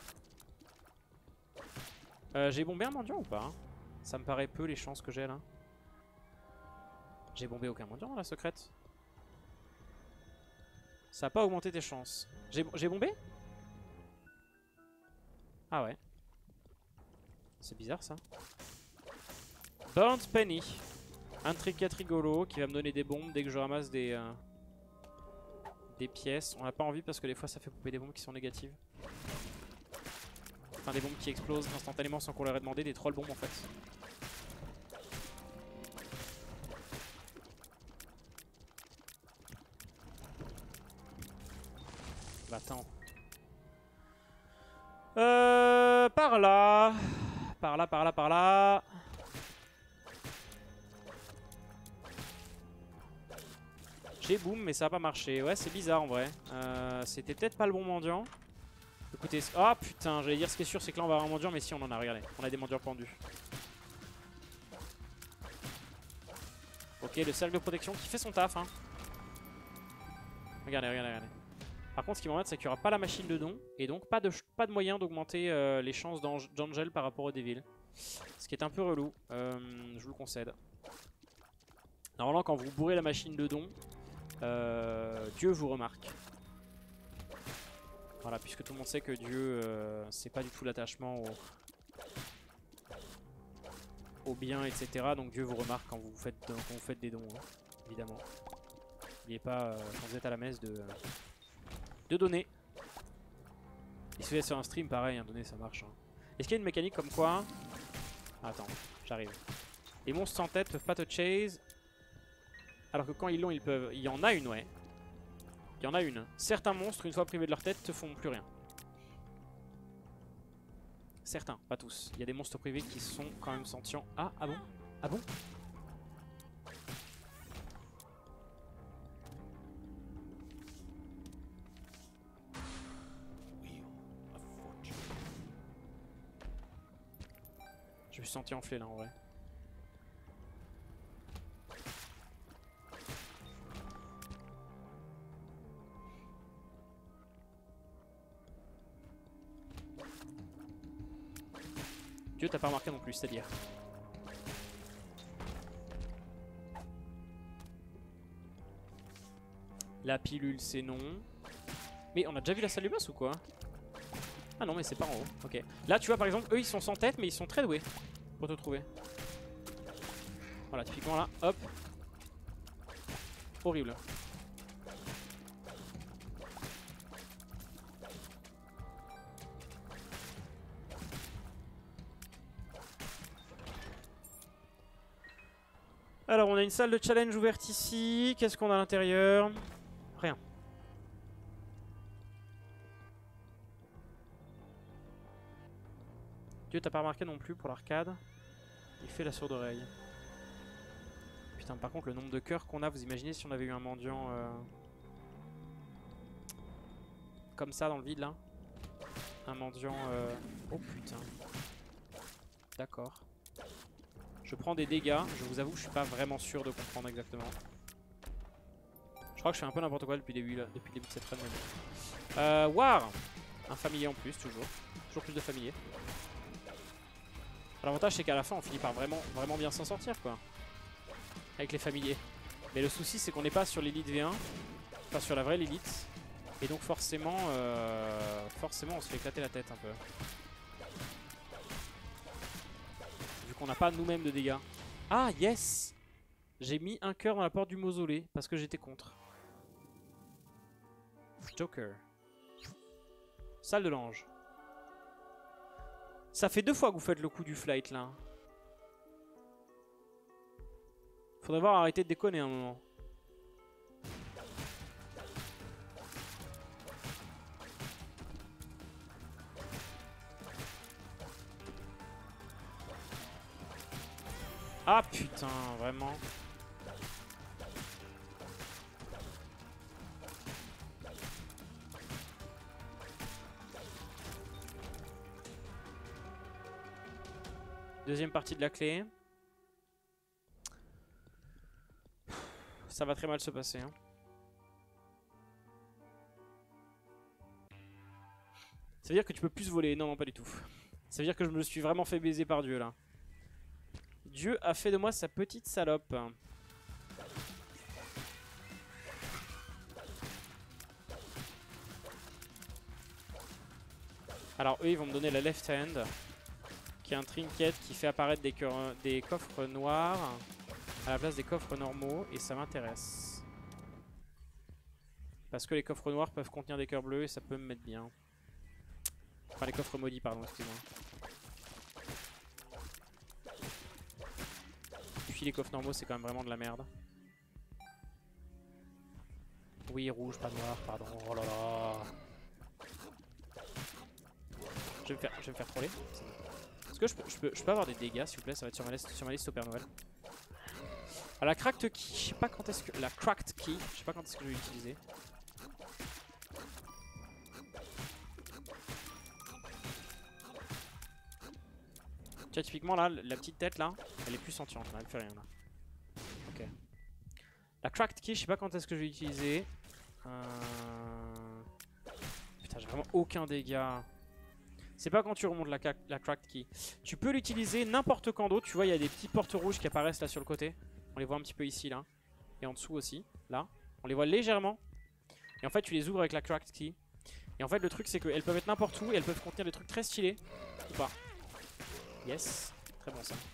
Euh, j'ai bombé un mendiant ou pas hein? Ça me paraît peu les chances que j'ai là. J'ai bombé aucun mendiant dans la secrète. Ça n'a pas augmenté tes chances. J'ai bombé? Ah ouais. C'est bizarre ça. Burnt Penny. Un tricot rigolo qui va me donner des bombes dès que je ramasse des, euh, des pièces. On n'a pas envie parce que des fois ça fait popper des bombes qui sont négatives. Enfin des bombes qui explosent instantanément sans qu'on leur ait demandé, des troll bombes en fait. Bah attends. Euh, par là. Par là, par là, par là. J'ai boom mais ça a pas marché. Ouais c'est bizarre en vrai. Euh, C'était peut-être pas le bon mendiant. Écoutez, ah oh, putain, j'allais dire ce qui est sûr c'est que là on va avoir un mendiant mais si on en a, regardez. On a des mendiants pendus. Ok, le cercle de protection qui fait son taf. Hein. Regardez, regardez, regardez. Par contre, ce qui m'embête, c'est qu'il n'y aura pas la machine de don. Et donc, pas de, pas de moyen d'augmenter euh, les chances d'Angel par rapport au Devil. Ce qui est un peu relou. Euh, je vous le concède. Normalement, quand vous bourrez la machine de don, euh, Dieu vous remarque. Voilà, puisque tout le monde sait que Dieu, euh, c'est pas du tout l'attachement au, au bien, et cetera. Donc Dieu vous remarque quand vous faites, quand vous faites des dons, hein, évidemment. N'oubliez pas, euh, quand vous êtes à la messe, de, de donner. Et si vous êtes sur un stream, pareil, hein, donner ça marche. Hein. Est-ce qu'il y a une mécanique comme quoi... Ah, attends, j'arrive. Les monstres sans tête peuvent pas te chase. Alors que quand ils l'ont, ils peuvent... Il y en a une, ouais. Il y en a une. Certains monstres, une fois privés de leur tête, te font plus rien. Certains, pas tous. Il y a des monstres privés qui sont quand même sentients. Ah, ah bon? Ah bon? Je me suis senti enflé là en vrai. Dieu t'as pas remarqué non plus, c'est-à-dire. La pilule c'est non. Mais on a déjà vu la salle du boss ou quoi? Ah non mais c'est pas en haut, ok. Là tu vois par exemple, eux ils sont sans tête mais ils sont très doués pour te trouver. Voilà, typiquement là, hop. Horrible. Alors on a une salle de challenge ouverte ici. Qu'est-ce qu'on a à l'intérieur? Rien. Dieu t'as pas remarqué non plus pour l'arcade. Il fait la sourde oreille. Putain par contre le nombre de cœurs qu'on a, vous imaginez si on avait eu un mendiant euh... comme ça dans le vide là? Un mendiant euh... oh putain. D'accord. Je prends des dégâts, je vous avoue je suis pas vraiment sûr de comprendre exactement. Je crois que je fais un peu n'importe quoi depuis le début, là, depuis le début de cette run. Euh, War. Un familier en plus, toujours. Toujours plus de familiers. L'avantage c'est qu'à la fin on finit par vraiment, vraiment bien s'en sortir quoi. Avec les familiers. Mais le souci c'est qu'on n'est pas sur l'élite V un. Pas sur la vraie l'élite. Et donc forcément, euh, forcément on se fait éclater la tête un peu. Qu'on n'a pas nous-mêmes de dégâts. Ah yes. J'ai mis un cœur dans la porte du mausolée parce que j'étais contre. Joker. Salle de l'ange. Ça fait deux fois que vous faites le coup du flight là. Faudrait voir arrêter de déconner un moment. Ah putain, vraiment. Deuxième partie de la clé. Ça va très mal se passer. Hein. Ça veut dire que tu peux plus voler. Non, non, pas du tout. Ça veut dire que je me suis vraiment fait baiser par Dieu là. Dieu a fait de moi sa petite salope. Alors eux ils vont me donner la left hand, qui est un trinket qui fait apparaître des, des coffres noirs à la place des coffres normaux, et ça m'intéresse. Parce que les coffres noirs peuvent contenir des cœurs bleus et ça peut me mettre bien. Enfin les coffres maudits pardon, excusez-moi. Puis les coffres normaux c'est quand même vraiment de la merde. Oui rouge pas noir pardon, oh là là. Je vais me faire, je vais me faire troller. Est-ce que je peux, je, peux, je peux avoir des dégâts s'il vous plaît? Ça va être sur ma liste, sur ma liste au Père Noël. Ah, la cracked key, je sais pas quand est-ce que... La cracked key, je sais pas quand est-ce que je vais l'utiliser. Tu vois typiquement là, la petite tête là, elle est plus sentiente là, elle fait rien là. Ok. La Cracked Key, je sais pas quand est-ce que je vais l'utiliser. Euh... Putain, j'ai vraiment aucun dégât. C'est pas quand tu remontes la, la Cracked Key. Tu peux l'utiliser n'importe quand d'autre. Tu vois, il y a des petits portes rouges qui apparaissent là sur le côté. On les voit un petit peu ici, là. Et en dessous aussi, là. On les voit légèrement. Et en fait, tu les ouvres avec la Cracked Key. Et en fait, le truc, c'est qu'elles peuvent être n'importe où et elles peuvent contenir des trucs très stylés. Ou pas. Yes. Très bon, ça.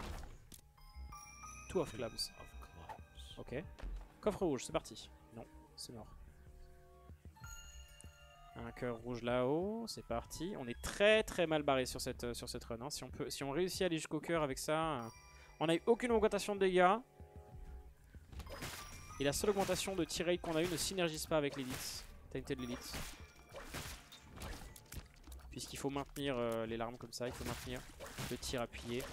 Two of clubs. Ok. Coffre rouge, c'est parti. Non, c'est mort. Un cœur rouge là-haut, c'est parti. On est très très mal barré sur cette, euh, sur cette run. Hein. Si, on peut, si on réussit à aller jusqu'au cœur avec ça, euh, on n'a eu aucune augmentation de dégâts. Et la seule augmentation de tir rate qu'on a eu ne synergise pas avec l'élite. Tainted l'élite. Puisqu'il faut maintenir euh, les larmes comme ça, il faut maintenir le tir appuyé.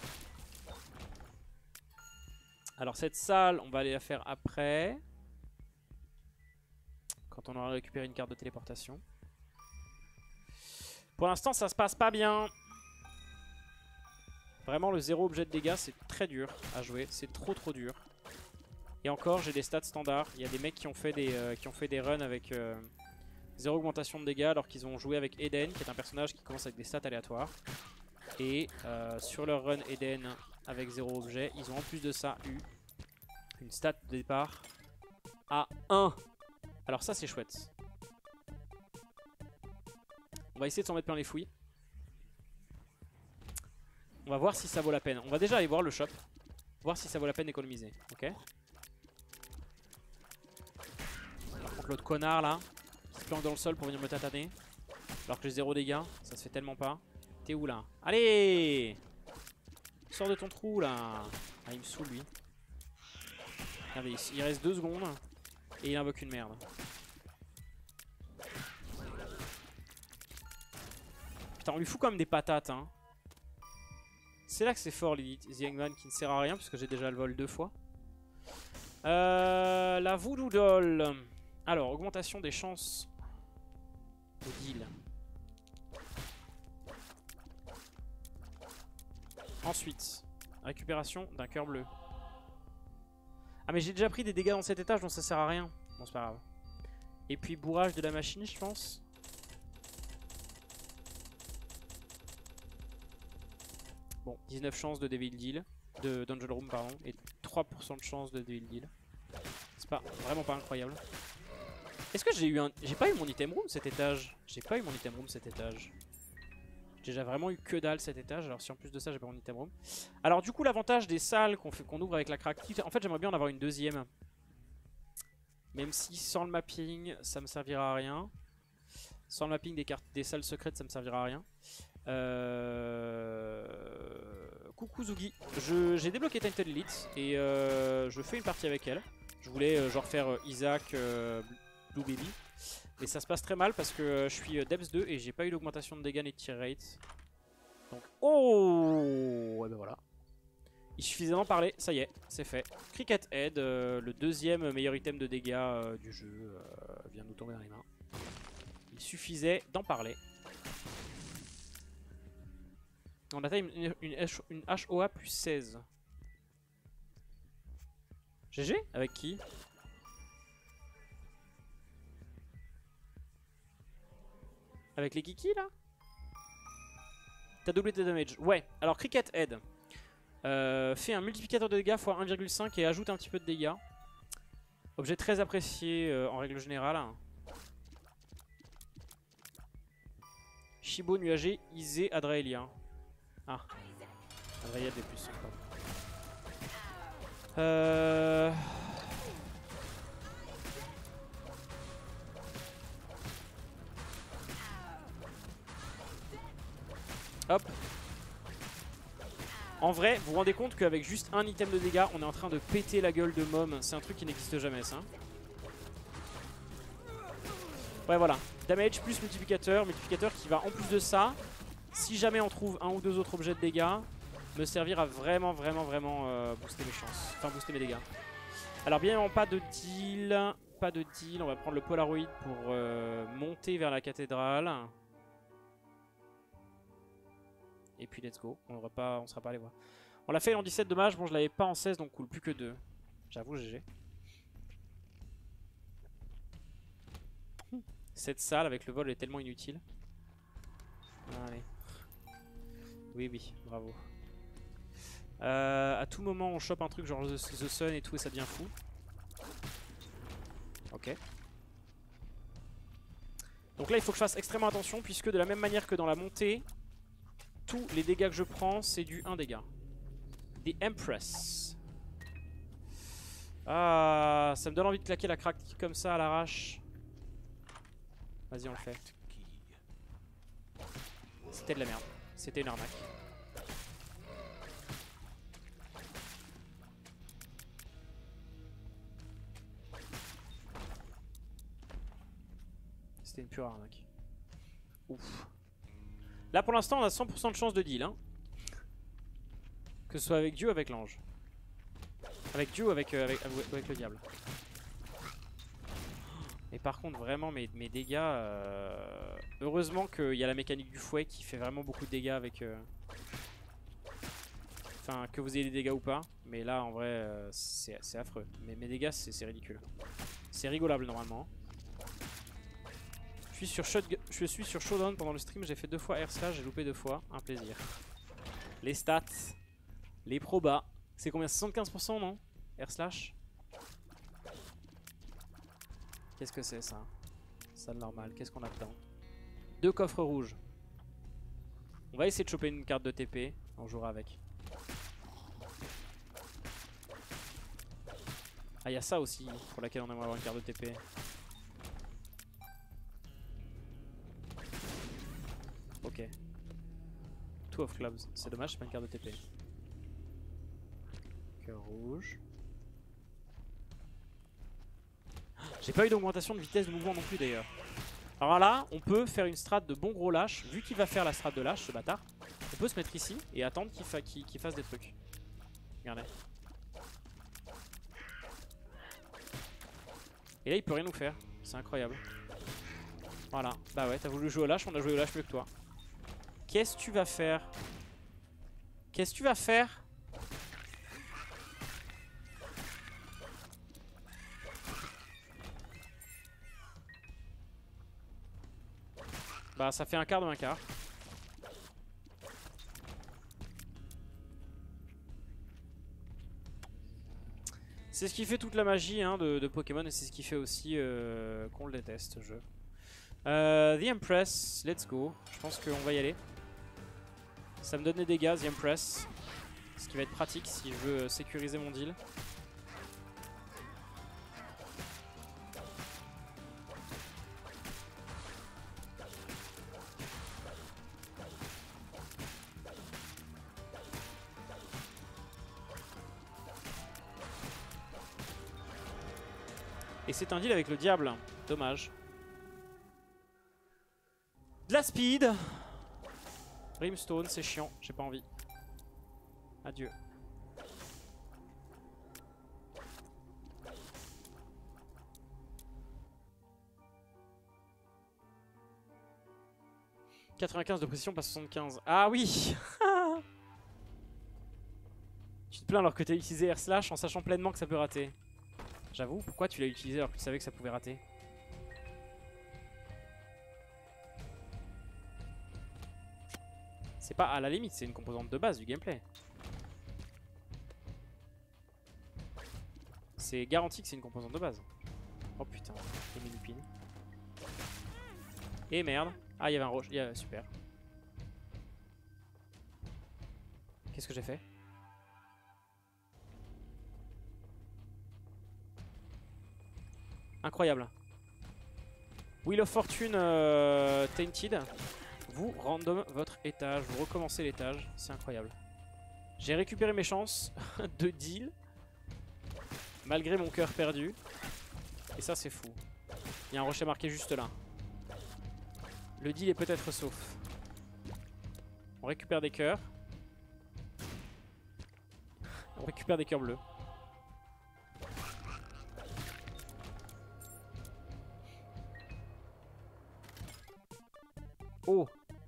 Alors cette salle, on va aller la faire après. Quand on aura récupéré une carte de téléportation. Pour l'instant, ça se passe pas bien. Vraiment, le zéro objet de dégâts, c'est très dur à jouer. C'est trop trop dur. Et encore, j'ai des stats standards. Il y a des mecs qui ont fait des, euh, qui ont fait des runs avec euh, zéro augmentation de dégâts alors qu'ils ont joué avec Eden, qui est un personnage qui commence avec des stats aléatoires. Et euh, sur leur run Eden avec zéro objet, ils ont en plus de ça eu une stat de départ à un. Alors ça, c'est chouette. On va essayer de s'en mettre plein les fouilles. On va voir si ça vaut la peine. On va déjà aller voir le shop. Voir si ça vaut la peine d'économiser. Ok. Par contre l'autre connard là, qui se planque dans le sol pour venir me tataner. Alors que j'ai zéro dégâts. Ça se fait tellement pas. T'es où là? Allez! Sors de ton trou là. Ah il me saoule lui. Regardez, il reste deux secondes. Et il invoque une merde. Putain, on lui fout quand même des patates, hein. C'est là que c'est fort, l'élite. The Hangman qui ne sert à rien, puisque j'ai déjà le vol deux fois. Euh, la Voodoo Doll. Alors, augmentation des chances de deal. Ensuite, récupération d'un cœur bleu. Ah, mais j'ai déjà pris des dégâts dans cet étage, donc ça sert à rien. Bon, c'est pas grave. Et puis, bourrage de la machine, je pense. Bon, dix-neuf chances de Devil Deal, de Dungeon Room, pardon, et trois pour cent de chance de Devil Deal. C'est pas vraiment pas incroyable. Est-ce que j'ai eu un... J'ai pas eu mon item room cet étage. J'ai pas eu mon item room cet étage. J'ai déjà vraiment eu que dalle cet étage. Alors si en plus de ça j'ai pas mon item room. Alors du coup l'avantage des salles qu'on fait, qu'on ouvre avec la crack key, en fait j'aimerais bien en avoir une deuxième. Même si sans le mapping ça me servira à rien. Sans le mapping des cartes des salles secrètes ça me servira à rien. Euh... Coucou Zugi. J'ai débloqué Tainted Elite et euh, je fais une partie avec elle. Je voulais euh, genre faire euh, Isaac, euh, Blue Baby. Mais ça se passe très mal parce que euh, je suis euh, Depth deux et j'ai pas eu d'augmentation de dégâts ni de tir rate. Donc, oh, et ben voilà. Il suffisait d'en parler, ça y est, c'est fait. Cricket Head, euh, le deuxième meilleur item de dégâts euh, du jeu, euh, vient de nous tomber dans les mains. Il suffisait d'en parler. On atteint une, une, une H O A plus seize. G G? Avec qui? Avec les kikis là? T'as doublé tes damage. Ouais, alors Cricket Head euh, fait un multiplicateur de dégâts fois un virgule cinq et ajoute un petit peu de dégâts. Objet très apprécié euh, en règle générale. Shibo nuagé, Isé, Adraelia. Ah, Adraelia des plus. Euh... Hop. En vrai, vous vous rendez compte qu'avec juste un item de dégâts, on est en train de péter la gueule de Mom. C'est un truc qui n'existe jamais, ça. Ouais, voilà. Damage plus multiplicateur. Multiplicateur qui va, en plus de ça, si jamais on trouve un ou deux autres objets de dégâts, me servir à vraiment, vraiment, vraiment euh, booster mes chances. Enfin, booster mes dégâts. Alors, bien évidemment, pas de deal. Pas de deal. On va prendre le Polaroid pour euh, monter vers la cathédrale. Et puis let's go, on ne pas, on sera pas allé voir. On l'a fait en dix-sept, dommage, bon je l'avais pas en seize donc cool, plus que deux. J'avoue G G. Cette salle avec le vol est tellement inutile. Allez. Oui, oui, bravo. Euh, à tout moment, on chope un truc genre The, the Sun et tout et ça devient fou. Ok. Donc là, il faut que je fasse extrêmement attention puisque de la même manière que dans la montée, tous les dégâts que je prends, c'est du un dégât. The Empress. Ah, ça me donne envie de claquer la craque comme ça à l'arrache. Vas-y, on le fait. C'était de la merde. C'était une arnaque. C'était une pure arnaque. Ouf. Là pour l'instant on a cent pour cent de chance de deal. Hein. Que ce soit avec Dieu ou avec l'ange. Avec Dieu ou avec, euh, avec, avec le diable. Et par contre vraiment mes, mes dégâts... Euh... Heureusement qu'il y a la mécanique du fouet qui fait vraiment beaucoup de dégâts avec... Euh... Enfin que vous ayez des dégâts ou pas. Mais là en vrai euh, c'est affreux. Mais mes dégâts c'est ridicule. C'est rigolable normalement. Je suis sur Shotgun, je suis sur Showdown pendant le stream, j'ai fait deux fois Air Slash, j'ai loupé deux fois, un plaisir. Les stats, les probas, c'est combien? soixante-quinze pour cent non? Air Slash. Qu'est-ce que c'est ça? Ça de normal, qu'est-ce qu'on a dedans? Deux coffres rouges. On va essayer de choper une carte de T P, on jouera avec. Ah il y a ça aussi, pour laquelle on aimerait avoir une carte de T P. Ok. Two of clubs. C'est dommage, c'est pas une carte de T P. Cœur rouge. J'ai pas eu d'augmentation de vitesse de mouvement non plus d'ailleurs. Alors là, on peut faire une strat de bon gros lâche. Vu qu'il va faire la strat de lâche, ce bâtard, on peut se mettre ici et attendre qu'il fa qu'il qu'il fasse des trucs. Regardez. Et là, il peut rien nous faire. C'est incroyable. Voilà. Bah ouais, t'as voulu jouer au lâche, on a joué au lâche mieux que toi. Qu'est-ce que tu vas faire? Qu'est-ce que tu vas faire? Bah ça fait un quart de un quart. C'est ce qui fait toute la magie hein, de, de Pokémon et c'est ce qui fait aussi euh, qu'on le déteste ce jeu. Euh, The Empress, let's go. Je pense qu'on va y aller. Ça me donne des dégâts, The Empress. Ce qui va être pratique si je veux sécuriser mon deal. Et c'est un deal avec le diable. Dommage. De la speed. Brimstone, c'est chiant. J'ai pas envie. Adieu. quatre-vingt-quinze de précision, pas soixante-quinze. Ah oui. Tu te plains alors que tu as utilisé Air Slash en sachant pleinement que ça peut rater. J'avoue, pourquoi tu l'as utilisé alors que tu savais que ça pouvait rater? C'est pas à la limite, c'est une composante de base du gameplay. C'est garanti que c'est une composante de base. Oh putain, les minipines. Et merde. Ah, il y avait un roche. Yeah, super. Qu'est-ce que j'ai fait? Incroyable. Wheel of Fortune euh, Tainted. Vous random votre étage, vous recommencez l'étage, c'est incroyable. J'ai récupéré mes chances de deal, malgré mon cœur perdu. Et ça c'est fou. Il y a un rocher marqué juste là. Le deal est peut-être sauf. On récupère des cœurs. On récupère des cœurs bleus. Oh!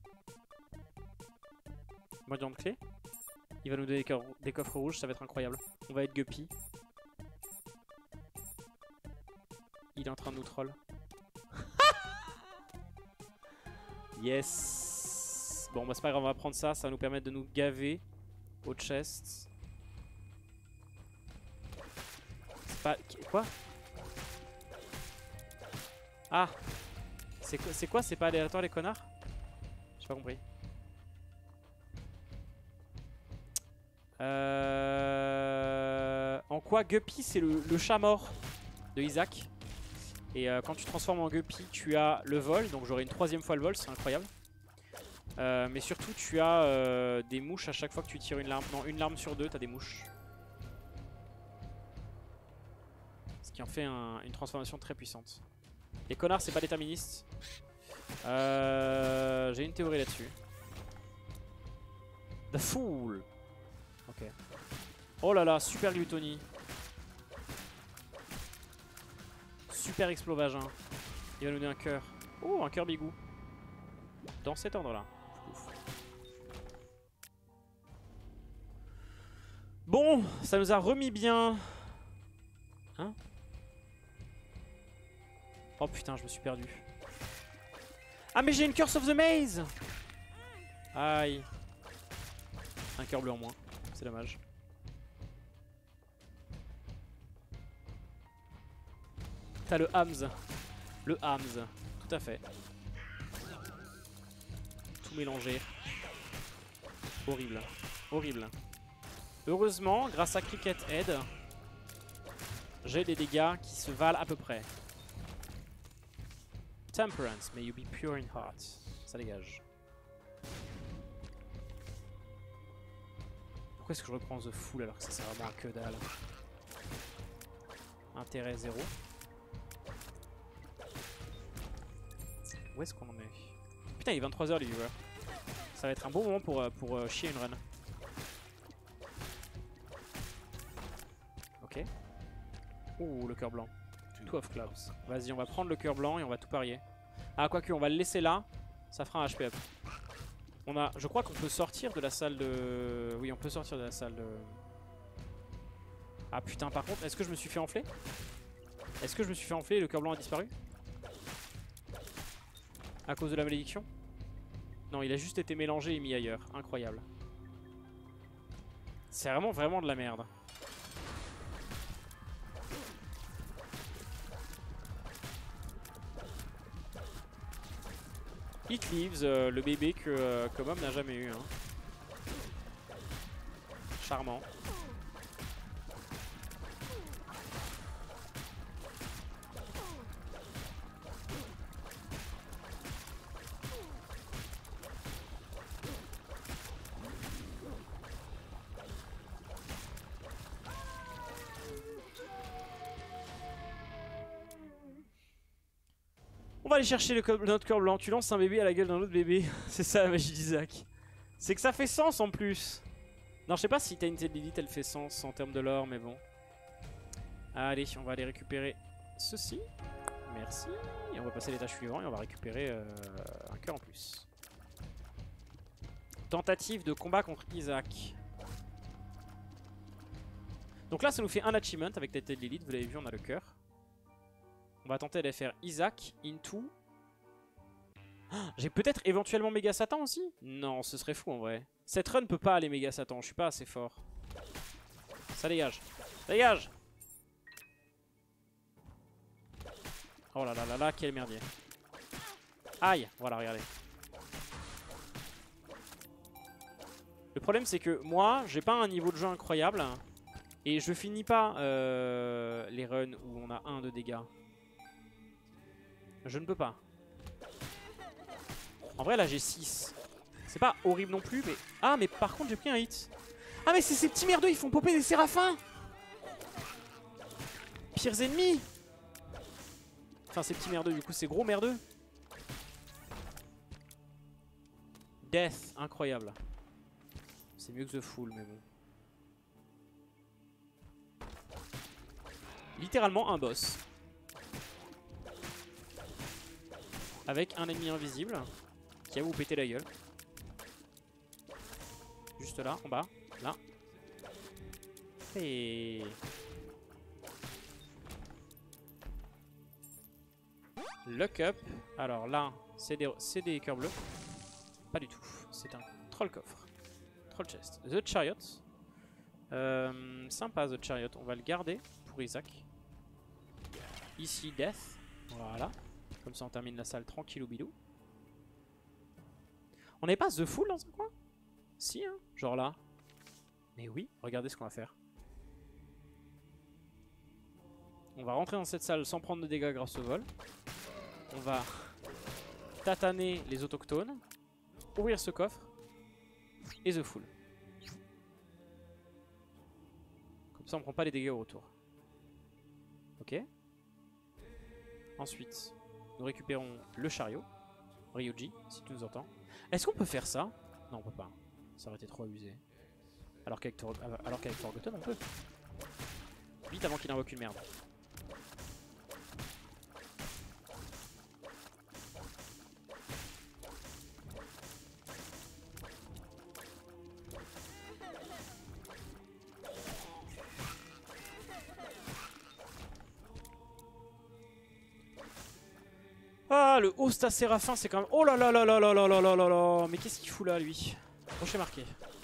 Moyen de clé. Il va nous donner des, co des coffres rouges, ça va être incroyable. On va être Guppy. Il est en train de nous troll. Yes. Bon bah c'est pas grave, on va prendre ça, ça va nous permettre de nous gaver au chest. C'est pas... Quoi? Ah. C'est quoi, c'est quoi? C'est pas aléatoire les connards? J'ai pas compris. Euh... En quoi Guppy c'est le, le chat mort de Isaac. Et euh, quand tu transformes en Guppy tu as le vol. Donc j'aurai une troisième fois le vol, c'est incroyable. euh, Mais surtout tu as euh, des mouches à chaque fois que tu tires une larme. Non, une larme sur deux t'as des mouches. Ce qui en fait un, une transformation très puissante. Les connards c'est pas déterministe. euh, J'ai une théorie là-dessus. The Fool. Ok. Oh là là, super glutonie. Super explovagin. Il va nous donner un cœur. Oh, un cœur bigou. Dans cet ordre-là. Bon, ça nous a remis bien. Hein? Oh putain, je me suis perdu. Ah mais j'ai une Curse of the Maze. Aïe. Un cœur bleu en moins. C'est dommage. T'as le Hams. Le Hams. Tout à fait. Tout mélangé. Horrible. Horrible. Heureusement, grâce à Cricket Head, j'ai des dégâts qui se valent à peu près. Temperance, may you be pure in heart. Ça dégage. Pourquoi est-ce que je reprends The Fool alors que ça sert vraiment à que dalle? Intérêt zéro. Où est-ce qu'on en est? Putain, il est vingt-trois heures les viewers. Ça va être un bon moment pour, pour uh, chier une run. Ok. Ouh, le cœur blanc. Two of clubs. Vas-y, on va prendre le cœur blanc et on va tout parier. Ah, quoique, on va le laisser là. Ça fera un H P up. On a... Je crois qu'on peut sortir de la salle de... Oui, on peut sortir de la salle de... Ah putain, par contre, est-ce que je me suis fait enfler? Est-ce que je me suis fait enfler et le cœur blanc a disparu? À cause de la malédiction? Non, il a juste été mélangé et mis ailleurs. Incroyable. C'est vraiment, vraiment de la merde. It Leaves, euh, le bébé que euh, Commom n'a jamais eu. Hein. Charmant. On va aller chercher le notre cœur blanc. Tu lances un bébé à la gueule d'un autre bébé. C'est ça la magie d'Isaac. C'est que ça fait sens en plus. Non, je sais pas si Tainted Lilith elle fait sens en termes de lore, mais bon. Allez, on va aller récupérer ceci. Merci. Et on va passer à l'étage suivant et on va récupérer euh, un cœur en plus. Tentative de combat contre Isaac. Donc là, ça nous fait un achievement avec Tainted Lilith. Vous l'avez vu, on a le cœur. On va tenter d'aller faire Isaac into... Oh, j'ai peut-être éventuellement Méga Satan aussi? Non, ce serait fou en vrai. Cette run peut pas aller Méga Satan, je suis pas assez fort. Ça dégage. Ça dégage. Oh là là là là, quel merdier. Aïe, voilà, regardez. Le problème c'est que moi, j'ai pas un niveau de jeu incroyable. Et je finis pas euh, les runs où on a un de dégâts. Je ne peux pas. En vrai là j'ai six. C'est pas horrible non plus mais... Ah mais par contre j'ai pris un hit. Ah mais c'est ces petits merdeux, ils font popper des séraphins. Pires ennemis. Enfin ces petits merdeux du coup, c'est gros merdeux. Death, incroyable. C'est mieux que The Fool mais bon. Littéralement un boss. Avec un ennemi invisible qui va vous péter la gueule. Juste là, en bas, là. Et... Lock up. Alors là, c'est des, des cœurs bleus. Pas du tout. C'est un troll coffre. Troll chest. The Chariot. Euh, sympa The Chariot. On va le garder pour Isaac. Ici, Death. Voilà. Comme ça, on termine la salle tranquille ou bidou. On n'avait pas The Fool dans un coin? Si, hein. Genre là. Mais oui, regardez ce qu'on va faire. On va rentrer dans cette salle sans prendre de dégâts grâce au vol. On va tataner les autochtones. Ouvrir ce coffre. Et The Fool. Comme ça on prend pas les dégâts au retour. Ok. Ensuite, nous récupérons le chariot. Ryuji, si tu nous entends. Est-ce qu'on peut faire ça? Non, on peut pas. Ça aurait été trop abusé. Alors qu'avec alors qu'avec Forgotten, on peut. Vite avant qu'il invoque une merde. Ah, le Hosta Séraphin, c'est quand même... Oh là là là là là là là là là là. Mais qu'est-ce qu'il fout là, lui? Rocher marqué.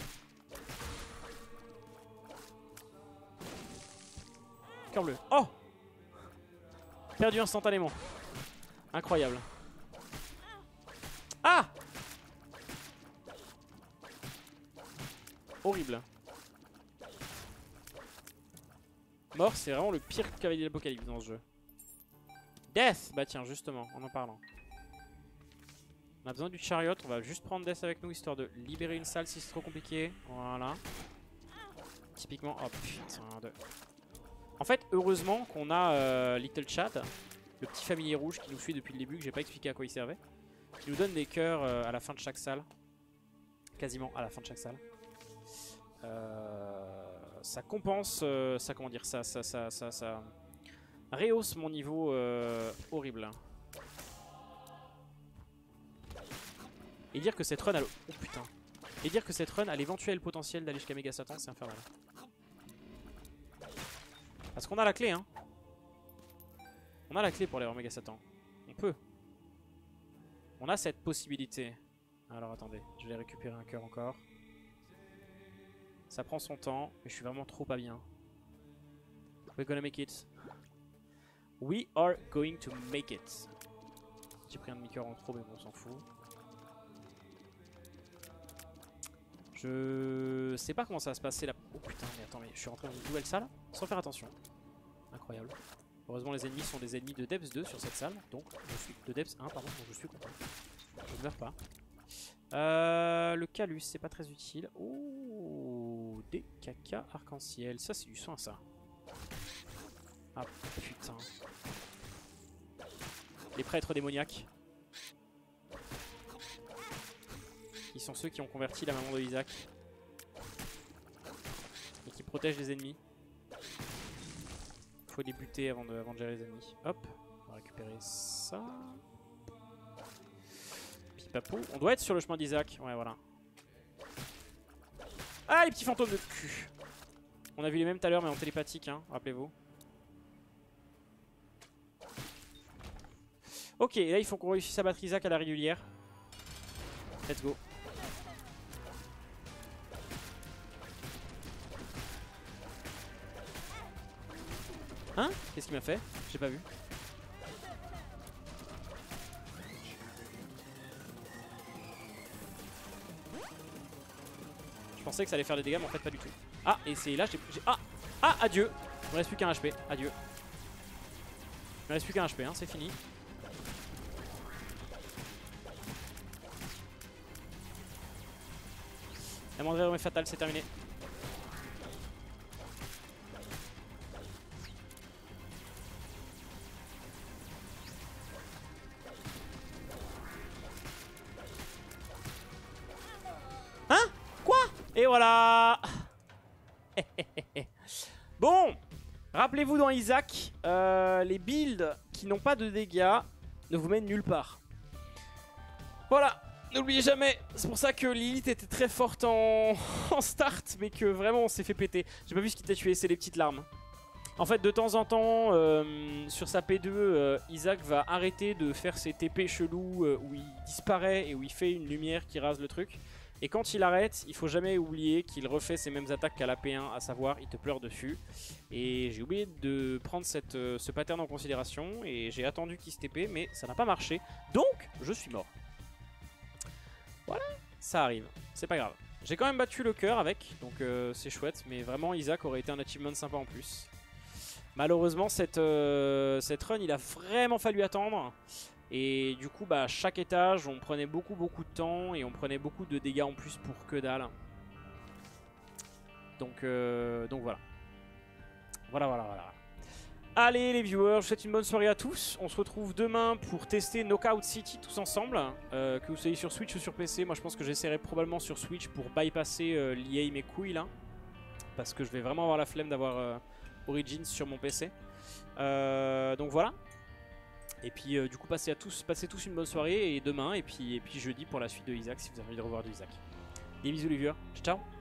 Cœur bleu. Oh! Perdu instantanément. Incroyable. Ah! Horrible. Mort, c'est vraiment le pire cavalier de l'Apocalypse dans ce jeu. Death! Bah tiens, justement, en en parlant. On a besoin du chariot, on va juste prendre Death avec nous, histoire de libérer une salle si c'est trop compliqué. Voilà. Typiquement, oh putain de... En fait, heureusement qu'on a euh, Little Chad, le petit familier rouge qui nous suit depuis le début, que j'ai pas expliqué à quoi il servait. Qui nous donne des cœurs euh, à la fin de chaque salle. Quasiment à la fin de chaque salle. Euh, ça compense, euh, ça comment dire, ça, ça, ça, ça, ça... rehausse mon niveau euh, horrible. Et dire que cette run a le... Oh putain. Et dire que cette run a l'éventuel potentiel d'aller jusqu'à Méga Satan, c'est infernal. Parce qu'on a la clé, hein. On a la clé pour aller voir Méga Satan. On peut. On a cette possibilité. Alors attendez, je vais récupérer un cœur encore. Ça prend son temps, mais je suis vraiment trop pas bien. We're gonna make it. We are going to make it. J'ai pris un demi-cœur en trop, mais bon, on s'en fout. Je sais pas comment ça va se passer là. Oh putain, mais attends, mais je suis rentré dans une nouvelle salle sans faire attention. Incroyable. Heureusement, les ennemis sont des ennemis de Depths deux sur cette salle. Donc, je suis de Depths un, pardon, donc je suis content. Je ne meurs pas. Euh, le Calus, c'est pas très utile. Oh, des caca arc-en-ciel. Ça, c'est du soin, ça. Ah putain. Les prêtres démoniaques. Qui sont ceux qui ont converti la maman de Isaac. Et qui protègent les ennemis. Faut les buter avant de, avant de gérer les ennemis. Hop, on va récupérer ça. Pipapo. On doit être sur le chemin d'Isaac. Ouais, voilà. Ah, les petits fantômes de cul. On a vu les mêmes tout à l'heure, mais en télépathique, hein, rappelez-vous. Ok, là il faut qu'on réussisse à battre Isaac à la régulière. Let's go. Hein? Qu'est-ce qu'il m'a fait? J'ai pas vu. Je pensais que ça allait faire des dégâts, mais en fait pas du tout. Ah, et c'est là, j'ai... Ah! Ah, adieu! Il me reste plus qu'un H P. Adieu. Il me reste plus qu'un H P, hein, c'est fini. La moindre erreur est fatale, c'est terminé. Hein? Quoi? Et voilà. Bon, rappelez-vous dans Isaac, euh, les builds qui n'ont pas de dégâts ne vous mènent nulle part. Voilà. N'oubliez jamais, c'est pour ça que Lilith était très forte en, en start, mais que vraiment on s'est fait péter. J'ai pas vu ce qui t'a tué, c'est les petites larmes. En fait, de temps en temps, euh, sur sa P deux, euh, Isaac va arrêter de faire ses T P chelous euh, où il disparaît et où il fait une lumière qui rase le truc. Et quand il arrête, il faut jamais oublier qu'il refait ses mêmes attaques qu'à la P un, à savoir il te pleure dessus. Et j'ai oublié de prendre cette, euh, ce pattern en considération et j'ai attendu qu'il se T P, mais ça n'a pas marché. Donc, je suis mort. Voilà, ça arrive, c'est pas grave. J'ai quand même battu le cœur avec, donc euh, c'est chouette, mais vraiment Isaac aurait été un achievement sympa en plus. Malheureusement, cette, euh, cette run, il a vraiment fallu attendre. Et du coup, bah, chaque étage, on prenait beaucoup beaucoup de temps et on prenait beaucoup de dégâts en plus pour que dalle. Donc, euh, donc voilà. Voilà, voilà, voilà. Allez les viewers, je vous souhaite une bonne soirée à tous. On se retrouve demain pour tester Knockout City tous ensemble. Euh, que vous soyez sur Switch ou sur P C. Moi je pense que j'essaierai probablement sur Switch pour bypasser euh, l'E A mes couilles là. Parce que je vais vraiment avoir la flemme d'avoir euh, Origins sur mon P C. Euh, donc voilà. Et puis euh, du coup passez à tous, passez tous une bonne soirée et demain et puis, et puis jeudi pour la suite de Isaac si vous avez envie de revoir de Isaac. Des bisous les viewers, ciao ciao.